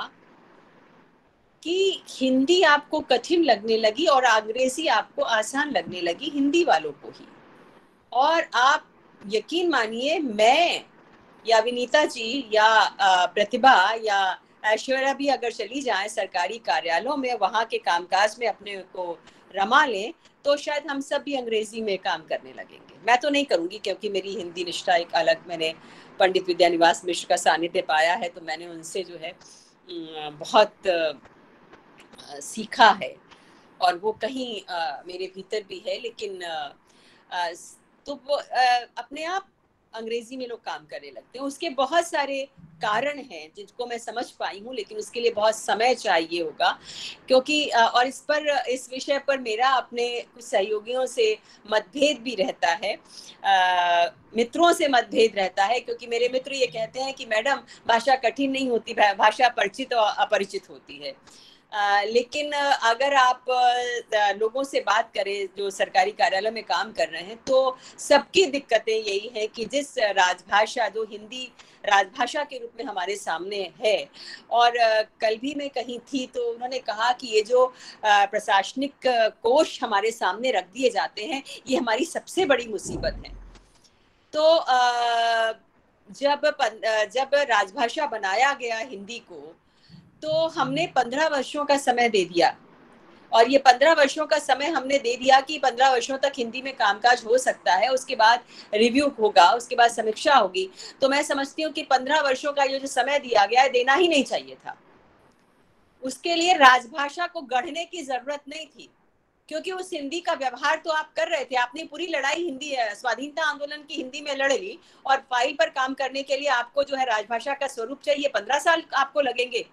कि हिंदी आपको कठिन लगने लगी और अंग्रेजी आपको आसान लगने लगी, हिंदी वालों को ही। और आप यकीन मानिए, मैं या विनीता जी या प्रतिभा या ऐश्वर्या भी अगर चली जाएं सरकारी कार्यालयों में, वहाँ के कामकाज में अपने को रमा लें, तो शायद हम सब भी अंग्रेजी में काम करने लगेंगे। मैं तो नहीं करूँगी, क्योंकि मेरी हिंदी निष्ठा एक अलग, मैंने पंडित विद्यानिवास मिश्र का सानिध्य पाया है, तो मैंने उनसे जो है बहुत सीखा है, और वो कहीं आ, मेरे भीतर भी है। लेकिन आ, आ, तो वो आ, अपने आप अंग्रेजी में लोग काम करने लगते हैं। उसके बहुत सारे कारण हैं जिनको मैं समझ पाई हूँ, लेकिन उसके लिए बहुत समय चाहिए होगा, क्योंकि आ, और इस पर इस विषय पर मेरा अपने कुछ सहयोगियों से मतभेद भी रहता है, आ, मित्रों से मतभेद रहता है, क्योंकि मेरे मित्र ये कहते हैं कि मैडम, भाषा कठिन नहीं होती, भाषा परिचित और अपरिचित होती है। आ, लेकिन अगर आप आ, लोगों से बात करें जो सरकारी कार्यालय में काम कर रहे हैं, तो सबकी दिक्कतें यही है कि जिस राजभाषा, जो हिंदी राजभाषा के रूप में हमारे सामने है, और आ, कल भी मैं कहीं थी तो उन्होंने कहा कि ये जो प्रशासनिक कोश हमारे सामने रख दिए जाते हैं, ये हमारी सबसे बड़ी मुसीबत है। तो आ, जब जब राजभाषा बनाया गया हिंदी को, तो हमने पंद्रह वर्षों का समय दे दिया, और ये पंद्रह वर्षों का समय हमने दे दिया कि पंद्रह वर्षों तक हिंदी में कामकाज हो सकता है, उसके बाद रिव्यू होगा, उसके बाद समीक्षा होगी। तो मैं समझती हूँ कि पंद्रह वर्षों का ये जो समय दिया गया है, देना ही नहीं चाहिए था। उसके लिए राजभाषा को गढ़ने की जरूरत नहीं थी, क्योंकि उस हिंदी का व्यवहार तो आप कर रहे थे। आपने पूरी लड़ाई हिंदी स्वाधीनता आंदोलन की हिंदी में लड़ ली, और फाइल पर काम करने के लिए आपको जो है राजभाषा का स्वरूप चाहिए, पंद्रह साल आपको लगेंगे।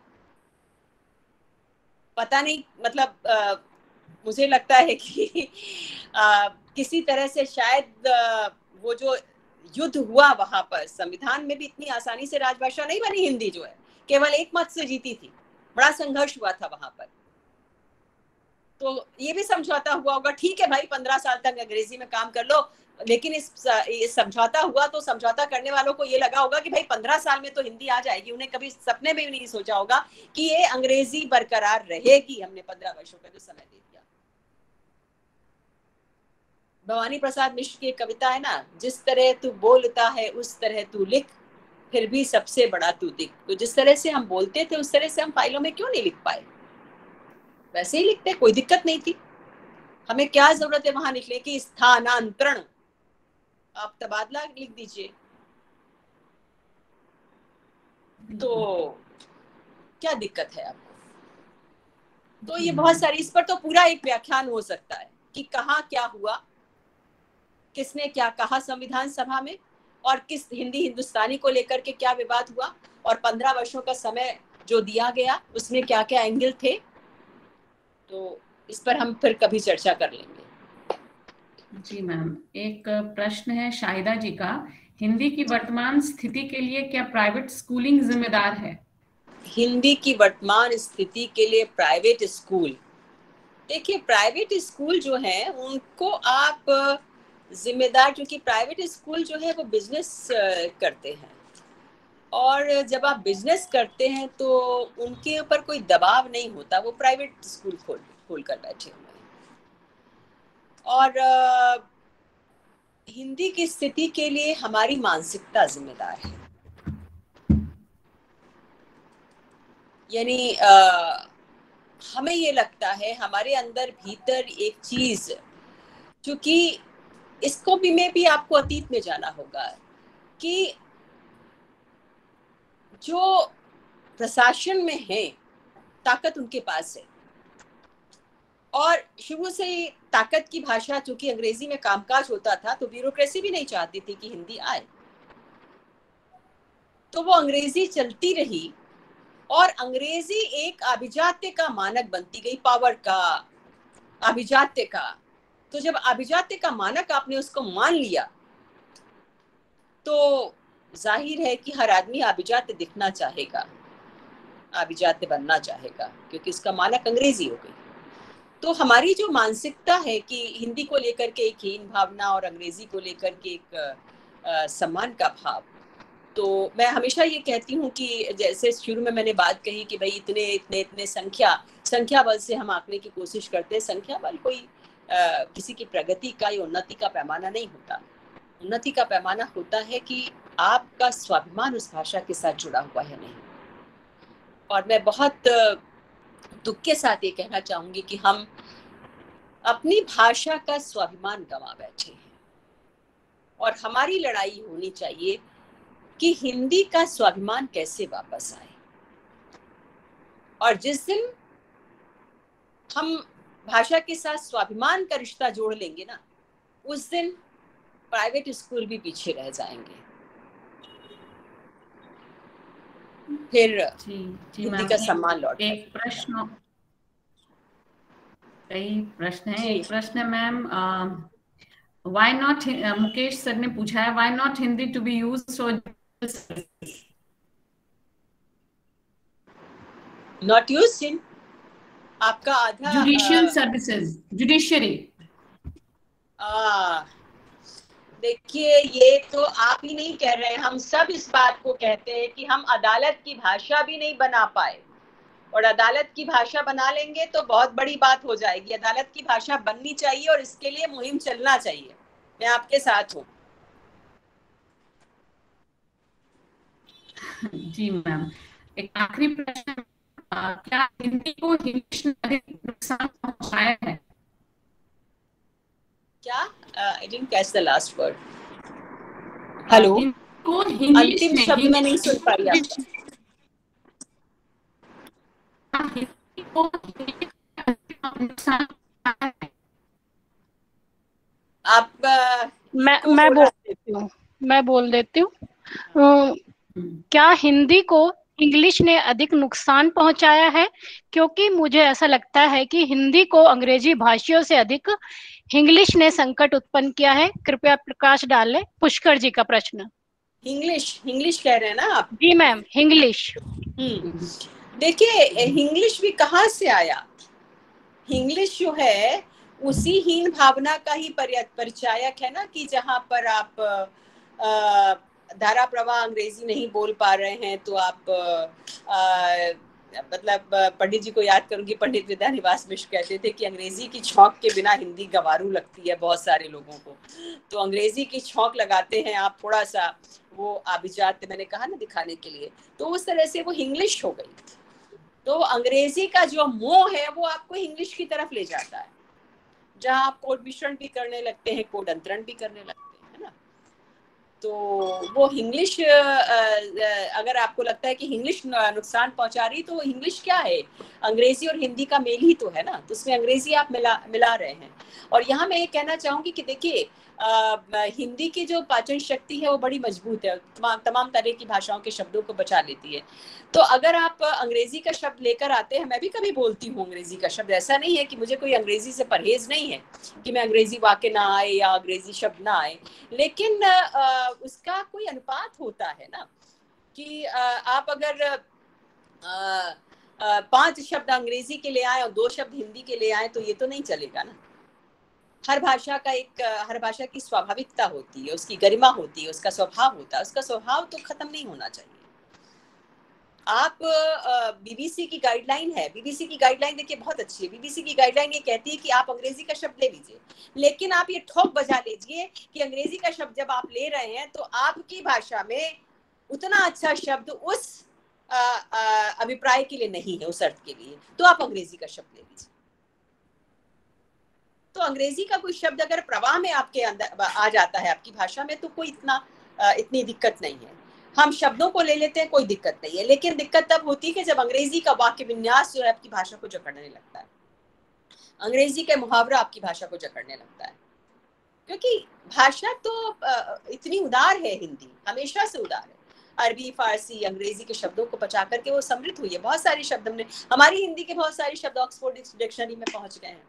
पता नहीं, मतलब आ, मुझे लगता है कि आ, किसी तरह से शायद आ, वो जो युद्ध हुआ वहां पर, संविधान में भी इतनी आसानी से राजभाषा नहीं बनी हिंदी, जो है केवल एक मत से जीती थी, बड़ा संघर्ष हुआ था वहां पर। तो ये भी समझौता हुआ होगा, ठीक है भाई, पंद्रह साल तक अंग्रेजी में काम कर लो, लेकिन इस, इस समझौता हुआ तो समझौता करने वालों को ये लगा होगा कि भाई पंद्रह साल में तो हिंदी आ जाएगी। उन्हें कभी सपने में भी नहीं सोचा होगा कि ये अंग्रेजी बरकरार रहेगी। हमने पंद्रह वर्षों का जो समय दे दिया। भवानी प्रसाद मिश्र की एक कविता है ना, जिस तरह तू बोलता है उस तरह तू लिख, फिर भी सबसे बड़ा तू दिख। तो जिस तरह से हम बोलते थे उस तरह से हम फाइलों में क्यों नहीं लिख पाए? वैसे ही लिखते, कोई दिक्कत नहीं थी। हमें क्या जरूरत है वहां लिखने की? स्थानांतरण, आप तबादला लिख दीजिए। तो क्या दिक्कत है आपको? तो ये बहुत सारी, इस पर तो पूरा एक व्याख्यान हो सकता है कि कहाँ क्या हुआ, किसने क्या कहा संविधान सभा में, और किस हिंदी हिंदुस्तानी को लेकर के क्या विवाद हुआ, और पंद्रह वर्षों का समय जो दिया गया उसमें क्या क्या एंगल थे। तो इस पर हम फिर कभी चर्चा कर लेंगे। जी मैम, एक प्रश्न है शाहिदा जी का, हिंदी की वर्तमान स्थिति के लिए क्या प्राइवेट स्कूलिंग जिम्मेदार है? हिंदी की वर्तमान स्थिति के लिए प्राइवेट स्कूल, देखिए प्राइवेट स्कूल जो है उनको आप जिम्मेदार, क्योंकि प्राइवेट स्कूल जो है वो बिजनेस करते हैं, और जब आप बिजनेस करते हैं तो उनके ऊपर कोई दबाव नहीं होता, वो प्राइवेट स्कूल खोल खोल कर बैठे हुए हैं। और आ, हिंदी की स्थिति के लिए हमारी मानसिकता जिम्मेदार है। यानी हमें ये लगता है हमारे अंदर भीतर एक चीज, क्योंकि इसको भी में भी आपको अतीत में जाना होगा कि जो प्रशासन में है ताकत उनके पास है, और शुरू से ही ताकत की भाषा, चूंकि अंग्रेजी में कामकाज होता था तो ब्यूरोक्रेसी भी नहीं चाहती थी कि हिंदी आए, तो वो अंग्रेजी चलती रही और अंग्रेजी एक अभिजात्य का मानक बनती गई, पावर का, अभिजात्य का। तो जब अभिजात्य का मानक आपने उसको मान लिया तो जाहिर है कि हर आदमी अभिजात्य दिखना चाहेगा, अभिजात्य बनना चाहेगा, क्योंकि इसका मानक अंग्रेजी हो गई। तो हमारी जो मानसिकता है कि हिंदी को लेकर के एक हीन भावना और अंग्रेजी को लेकर के एक आ, सम्मान का भाव, तो मैं हमेशा ये कहती हूँ कि जैसे शुरू में मैंने बात कही कि भाई इतने इतने इतने संख्या संख्या बल से हम आंकने की कोशिश करते हैं। संख्या बल कोई आ, किसी की प्रगति का या उन्नति का पैमाना नहीं होता। उन्नति का पैमाना होता है कि आपका स्वाभिमान उस भाषा के साथ जुड़ा हुआ है नहीं। और मैं बहुत दुख के साथ ये कहना चाहूंगी कि हम अपनी भाषा का स्वाभिमान गंवा बैठे हैं, और हमारी लड़ाई होनी चाहिए कि हिंदी का स्वाभिमान कैसे वापस आए। और जिस दिन हम भाषा के साथ स्वाभिमान का रिश्ता जोड़ लेंगे ना, उस दिन प्राइवेट स्कूल भी पीछे रह जाएंगे। फिर जी जी हिंदी का सम्मान लौट। एक प्रश्न, कई प्रश्न है। एक प्रश्न है ma'am, why not, Mukesh sir ने पूछा है, why not Hindi to be used so not used in आपका आधा जुडिशियल सर्विसेज, जुडिशरी। देखिए ये तो आप ही नहीं कह रहे हैं, हम सब इस बात को कहते हैं कि हम अदालत की भाषा भी नहीं बना पाए, और अदालत की भाषा बना लेंगे तो बहुत बड़ी बात हो जाएगी। अदालत की भाषा बननी चाहिए और इसके लिए मुहिम चलना चाहिए। मैं आपके साथ हूँ। जी मैम, एक आखिरी प्रश्न, क्या हिंदी को इंग्लिश ने अधिक नुकसान पहुंचाया है? क्या? I didn't catch the last word. Hello, अंतिम शब्द मैं नहीं सुन पा रही आपका। आप मैं मैं बोल देती हूँ मैं बोल देती हूँ क्या हिंदी को इंग्लिश ने अधिक नुकसान पहुंचाया है? क्योंकि मुझे ऐसा लगता है कि हिंदी को अंग्रेजी भाषियों से अधिक इंग्लिश ने संकट उत्पन्न किया है। कृपया प्रकाश डालें। पुष्कर जी का प्रश्न। इंग्लिश इंग्लिश कह रहे हैं ना आप? जी मैम, इंग्लिश। देखिए इंग्लिश भी कहाँ से आया? इंग्लिश जो है उसी हीन भावना का ही परिचायक है ना, कि जहाँ पर आप आ, धारा प्रवाह अंग्रेजी नहीं बोल पा रहे हैं तो आप आ, मतलब पंडित जी को याद करूंगी, पंडित विद्यानिवास मिश्र कहते थे कि अंग्रेजी की छौंक के बिना हिंदी गवारू लगती है बहुत सारे लोगों को। तो अंग्रेजी की छौंक लगाते हैं आप थोड़ा सा, वो अभिजात्य मैंने कहा ना दिखाने के लिए, तो उस तरह से वो इंग्लिश हो गई। तो अंग्रेजी का जो मोह है वो आपको इंग्लिश की तरफ ले जाता है, जहाँ आप कोड मिश्रण भी करने लगते हैं, कोड अंतरण भी करने लगते हैं, है ना। तो वो इंग्लिश, अगर आपको लगता है कि इंग्लिश नुकसान पहुंचा रही, तो इंग्लिश क्या है, अंग्रेजी और हिंदी का मेल ही तो है ना, तो उसमें अंग्रेजी आप मिला मिला रहे हैं। और यहाँ मैं ये कहना चाहूंगी कि देखिए, हिंदी की जो पाचन शक्ति है वो बड़ी मजबूत है, तमाम तमाम तरह की भाषाओं के शब्दों को बचा लेती है। तो अगर आप अंग्रेजी का शब्द लेकर आते हैं, मैं भी कभी बोलती हूँ अंग्रेजी का शब्द, ऐसा नहीं है कि मुझे कोई अंग्रेजी से परहेज नहीं है कि मैं अंग्रेजी वाक्य ना आए या अंग्रेजी शब्द ना आए, लेकिन आ, उसका कोई अनुपात होता है ना, कि आ, आप अगर आ, आ, पांच शब्द अंग्रेजी के ले आए और दो शब्द हिंदी के ले आए, तो ये तो नहीं चलेगा ना। हर भाषा का एक, हर भाषा की स्वाभाविकता होती है, उसकी गरिमा होती है, उसका स्वभाव होता है, उसका स्वभाव तो खत्म नहीं होना चाहिए। आप बीबीसी की गाइडलाइन है, बीबीसी की गाइडलाइन देखिए बहुत अच्छी है। बीबीसी की गाइडलाइन ये कहती है कि आप अंग्रेजी का शब्द ले लीजिए, लेकिन आप ये ठोक बजा लीजिए कि अंग्रेजी का शब्द जब आप ले रहे हैं तो आपकी भाषा में उतना अच्छा शब्द उस अभिप्राय के लिए नहीं है, उस अर्थ के लिए, तो आप अंग्रेजी का शब्द ले लीजिए। तो अंग्रेजी का कोई शब्द अगर प्रवाह में आपके अंदर आ जाता है आपकी भाषा में, तो कोई इतना इतनी दिक्कत नहीं है। हम शब्दों को ले लेते हैं, कोई दिक्कत नहीं है, लेकिन दिक्कत तब होती है कि जब अंग्रेजी का वाक्य विन्यास जो है आपकी भाषा को जकड़ने लगता है, अंग्रेजी का मुहावरा आपकी भाषा को जकड़ने लगता है। क्योंकि भाषा तो इतनी उदार है, हिंदी हमेशा से उदार है। अरबी, फारसी, अंग्रेजी के शब्दों को बचा करके वो समृद्ध हुई है। बहुत सारे शब्द हमने, हमारी हिंदी के बहुत सारे शब्द ऑक्सफोर्ड डिक्शनरी में पहुंच गए हैं।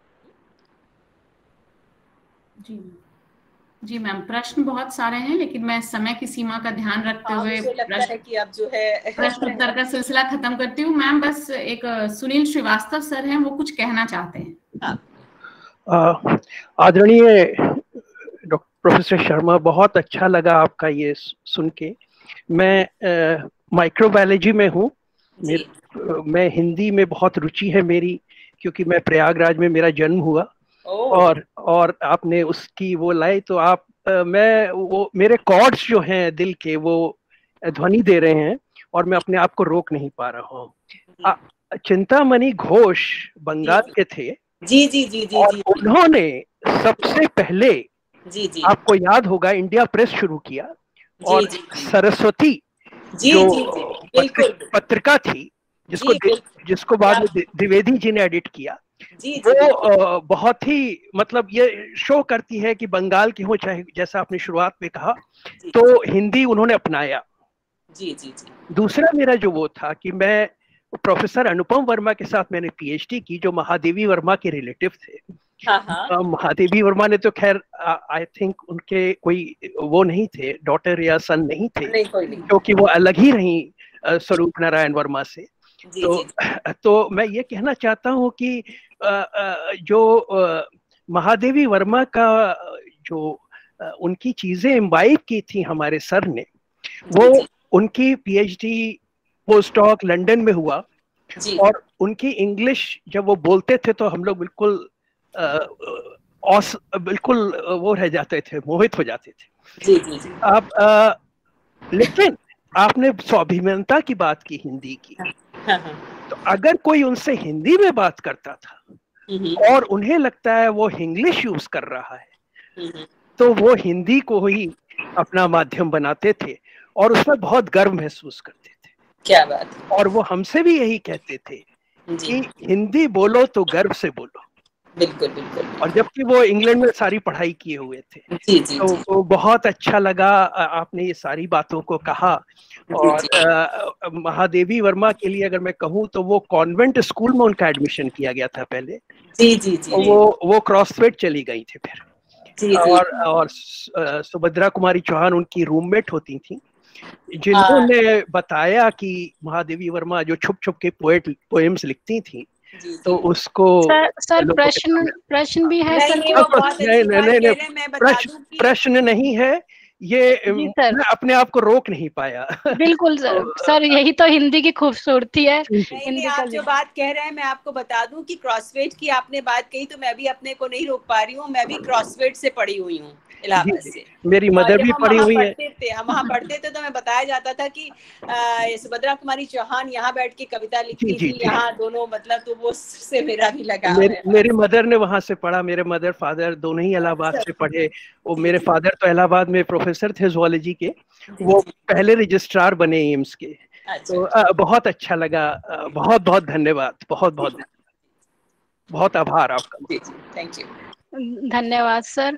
जी जी मैम, प्रश्न बहुत सारे हैं, लेकिन मैं समय की सीमा का ध्यान रखते हाँ, हुए प्रश्न कि अब जो है प्रश्न उत्तर का सिलसिला खत्म करती हूँ। मैम बस एक सुनील श्रीवास्तव सर हैं, वो कुछ कहना चाहते हैं। हाँ। आदरणीय डॉक्टर प्रोफेसर शर्मा, बहुत अच्छा लगा आपका ये सुन के। मैं माइक्रोबायोलॉजी में हूँ, मैं हिंदी में बहुत रुचि है मेरी, क्योंकि मैं प्रयागराज में मेरा जन्म हुआ। और और आपने उसकी वो लाई, तो आप आ, मैं वो मेरे कॉर्ड्स जो हैं दिल के वो ध्वनि दे रहे हैं, और मैं अपने आप को रोक नहीं पा रहा हूँ। चिंतामणि घोष बंगाल के थे। जी जी जी जी और उन्होंने सबसे पहले, जी जी आपको याद होगा, इंडिया प्रेस शुरू किया, और जी, जी, सरस्वती जी, जो जी, जी, बिल्कुल पत्रिका थी, जिसको जिसको बाद में द्विवेदी जी ने एडिट किया, जी, जी, वो बहुत ही, मतलब ये शो करती है कि बंगाल की हो, चाहे जैसा आपने शुरुआत में कहा, तो हिंदी उन्होंने अपनाया। जी जी जी। दूसरा मेरा जो वो था कि मैं प्रोफेसर अनुपम वर्मा के साथ मैंने पीएचडी की, जो महादेवी वर्मा के रिलेटिव थे। हाँ हाँ। महादेवी वर्मा ने तो खैर आई थिंक उनके कोई वो नहीं थे, डॉटर या सन नहीं थे, नहीं, कोई नहीं, क्योंकि वो अलग ही रही स्वरूप नारायण वर्मा से। जी, तो जी, तो मैं ये कहना चाहता हूँ कि जो महादेवी वर्मा का जो उनकी चीजें इम्बाइब की थी हमारे सर ने, वो जी, उनकी पीएचडी पोस्ट डॉक लंदन में हुआ, जी, और उनकी इंग्लिश जब वो बोलते थे तो हम लोग बिल्कुल औस बिल्कुल वो रह जाते थे, मोहित हो जाते थे। जी जी जी। आप आ, लेकिन आपने स्वाभिमानता की बात की हिंदी की, हाँ हाँ। तो अगर कोई उनसे हिंदी में बात करता था और उन्हें लगता है वो इंग्लिश यूज कर रहा है, तो वो हिंदी को ही अपना माध्यम बनाते थे और उसमें बहुत गर्व महसूस करते थे। क्या बात है। और वो हमसे भी यही कहते थे कि हिंदी बोलो तो गर्व से बोलो। बिल्कुल बिल्कुल। और जबकि वो इंग्लैंड में सारी पढ़ाई किए हुए थे। जी, जी, तो जी। वो बहुत अच्छा लगा आपने ये सारी बातों को कहा। और जी, जी। आ, महादेवी वर्मा के लिए अगर मैं कहूँ तो वो कॉन्वेंट स्कूल में उनका एडमिशन किया गया था पहले। जी जी जी। वो वो क्रॉसफेड चली गई थी फिर। जी, जी। और और सुभद्रा कुमारी चौहान उनकी रूममेट होती थी, जिन्होंने बताया कि महादेवी वर्मा जो छुप छुप के पोएट पोएम्स लिखती थी, तो उसको सर, सर प्रश्न प्रश्न भी है सर। नहीं नहीं प्रश्न प्रश्न नहीं है ये, मैं अपने आप को रोक नहीं पाया। बिल्कुल सर, सर यही तो हिंदी की खूबसूरती है। हिंदी आप जो बात कह रहे हैं मैं आपको बता दूं कि क्रॉसफेड की आपने बात कही तो मैं भी अपने को नहीं रोक पा रही हूँ। मैं भी क्रॉसफेड से पढ़ी हुई हूँ इलाहाबाद से। मेरी मदर भी पढ़ी हुई है। थे हम वहाँ पढ़ते थे तो हमें बताया जाता था कि आ, सुभद्रा कुमारी चौहान यहाँ बैठ के कविता लिखती थी, यहाँ दोनों, मतलब तो वो से मेरा भी लगाव मेरी, है। मेरी मदर ने वहाँ से पढ़ा, मेरे मदर फादर दोनों ही इलाहाबाद से पढ़े। वो मेरे फादर तो इलाहाबाद में प्रोफेसर थे ज़ूलॉजी के, वो पहले रजिस्ट्रार बने एम्स के। तो आ, बहुत अच्छा लगा, आ, बहुत बहुत धन्यवाद, बहुत बहुत बहुत आभार आपका। Thank you. धन्यवाद सर।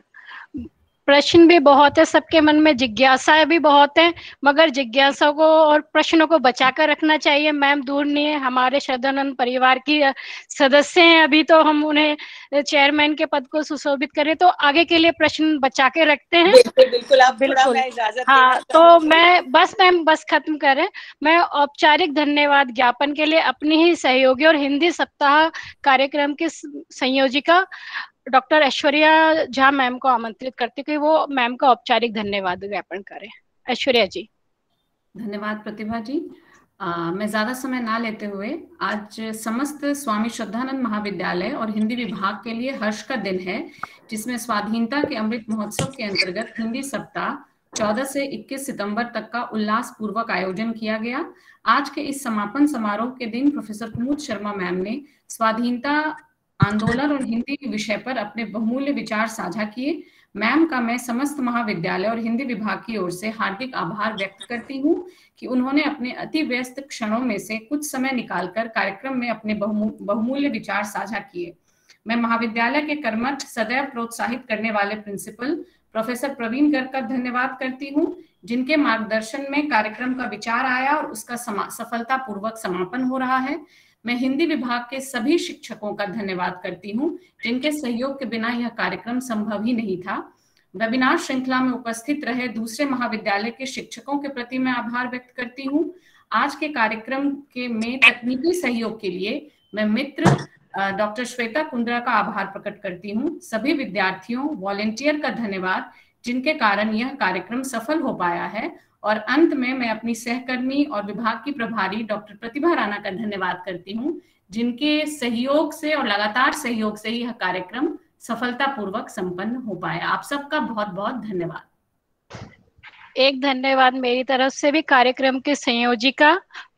प्रश्न भी बहुत है, सबके मन में जिज्ञासाएं भी बहुत है, मगर जिज्ञासा को और प्रश्नों को बचाकर रखना चाहिए। मैम दूर नहीं है, हमारे श्रद्धानंद परिवार की सदस्य हैं, अभी तो हम उन्हें चेयरमैन के पद को सुशोभित करें, तो आगे के लिए प्रश्न बचा के रखते हैं। बिल्कुल बिल्कुल, आप बिल्कुल। मैं इजाजत हाँ, तो मैं बस मैम बस खत्म करें। मैं औपचारिक धन्यवाद ज्ञापन के लिए अपनी ही सहयोगी और हिंदी सप्ताह कार्यक्रम की संयोजिका डॉक्टर ऐश्वर्या झा मैम को आमंत्रित करती कि वो मैम का औपचारिक धन्यवाद ज्ञापन करें। ऐश्वर्या जी। धन्यवाद प्रतिभा जी। आ, मैं ज्यादा समय ना लेते हुए आज समस्त स्वामी श्रद्धानंद महाविद्यालय और हिंदी विभाग के लिए हर्ष का दिन है, जिसमें स्वाधीनता के अमृत महोत्सव के अंतर्गत हिंदी सप्ताह चौदह से इक्कीस सितंबर तक का उल्लास पूर्वक आयोजन किया गया। आज के इस समापन समारोह के दिन प्रोफेसर कुमुद शर्मा मैम ने स्वाधीनता आंदोलन और हिंदी विषय पर अपने बहुमूल्य विचार साझा किए। मैम का मैं समस्त महाविद्यालय और हिंदी विभाग की ओर से हार्दिक आभार व्यक्त करती हूँ कि उन्होंने अपने अति व्यस्त क्षणों में से कुछ समय निकालकर कार्यक्रम में अपने बहुमूल्य विचार साझा किए। मैं महाविद्यालय के कर्मठ सदैव प्रोत्साहित करने वाले प्रिंसिपल प्रोफेसर प्रवीण गर्ग का धन्यवाद करती हूँ, जिनके मार्गदर्शन में कार्यक्रम का विचार आया और उसका सफलता पूर्वक समापन हो रहा है। मैं हिंदी विभाग के सभी शिक्षकों का धन्यवाद करती हूँ, जिनके सहयोग के बिना यह कार्यक्रम संभव ही नहीं था। वेबिनार श्रृंखला में उपस्थित रहे दूसरे महाविद्यालय के शिक्षकों के प्रति मैं आभार व्यक्त करती हूँ। आज के कार्यक्रम के में तकनीकी सहयोग के लिए मैं मित्र डॉक्टर श्वेता कुंद्रा का आभार प्रकट करती हूँ। सभी विद्यार्थियों, वॉलेंटियर का धन्यवाद, जिनके कारण यह कार्यक्रम सफल हो पाया है। और अंत में मैं अपनी सहकर्मी और विभाग की प्रभारी डॉक्टर प्रतिभा राणा का धन्यवाद करती हूँ, जिनके सहयोग से और लगातार सहयोग से यह कार्यक्रम सफलतापूर्वक संपन्न हो पाया। आप सबका बहुत बहुत धन्यवाद। एक धन्यवाद मेरी तरफ से भी कार्यक्रम के संयोजिका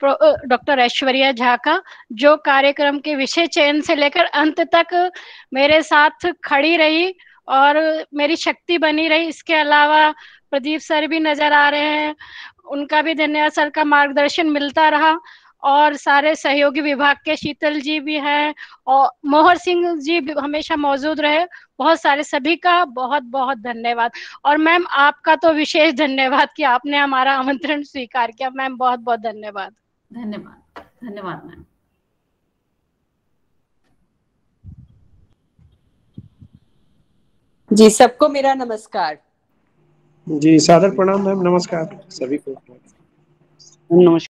डॉक्टर ऐश्वर्या झा का, जो कार्यक्रम के विषय चयन से लेकर अंत तक मेरे साथ खड़ी रही और मेरी शक्ति बनी रही। इसके अलावा प्रदीप सर भी नजर आ रहे हैं, उनका भी धन्यवाद, सर का मार्गदर्शन मिलता रहा। और सारे सहयोगी विभाग के शीतल जी भी हैं और मोहर सिंह जी भी हमेशा मौजूद रहे। बहुत सारे सभी का बहुत बहुत धन्यवाद। और मैम आपका तो विशेष धन्यवाद कि आपने हमारा आमंत्रण स्वीकार किया। मैम बहुत बहुत धन्यवाद। धन्यवाद धन्यवाद मैम। जी सबको मेरा नमस्कार। जी सादर प्रणाम मैम, नमस्कार सभी को। नमस्कार।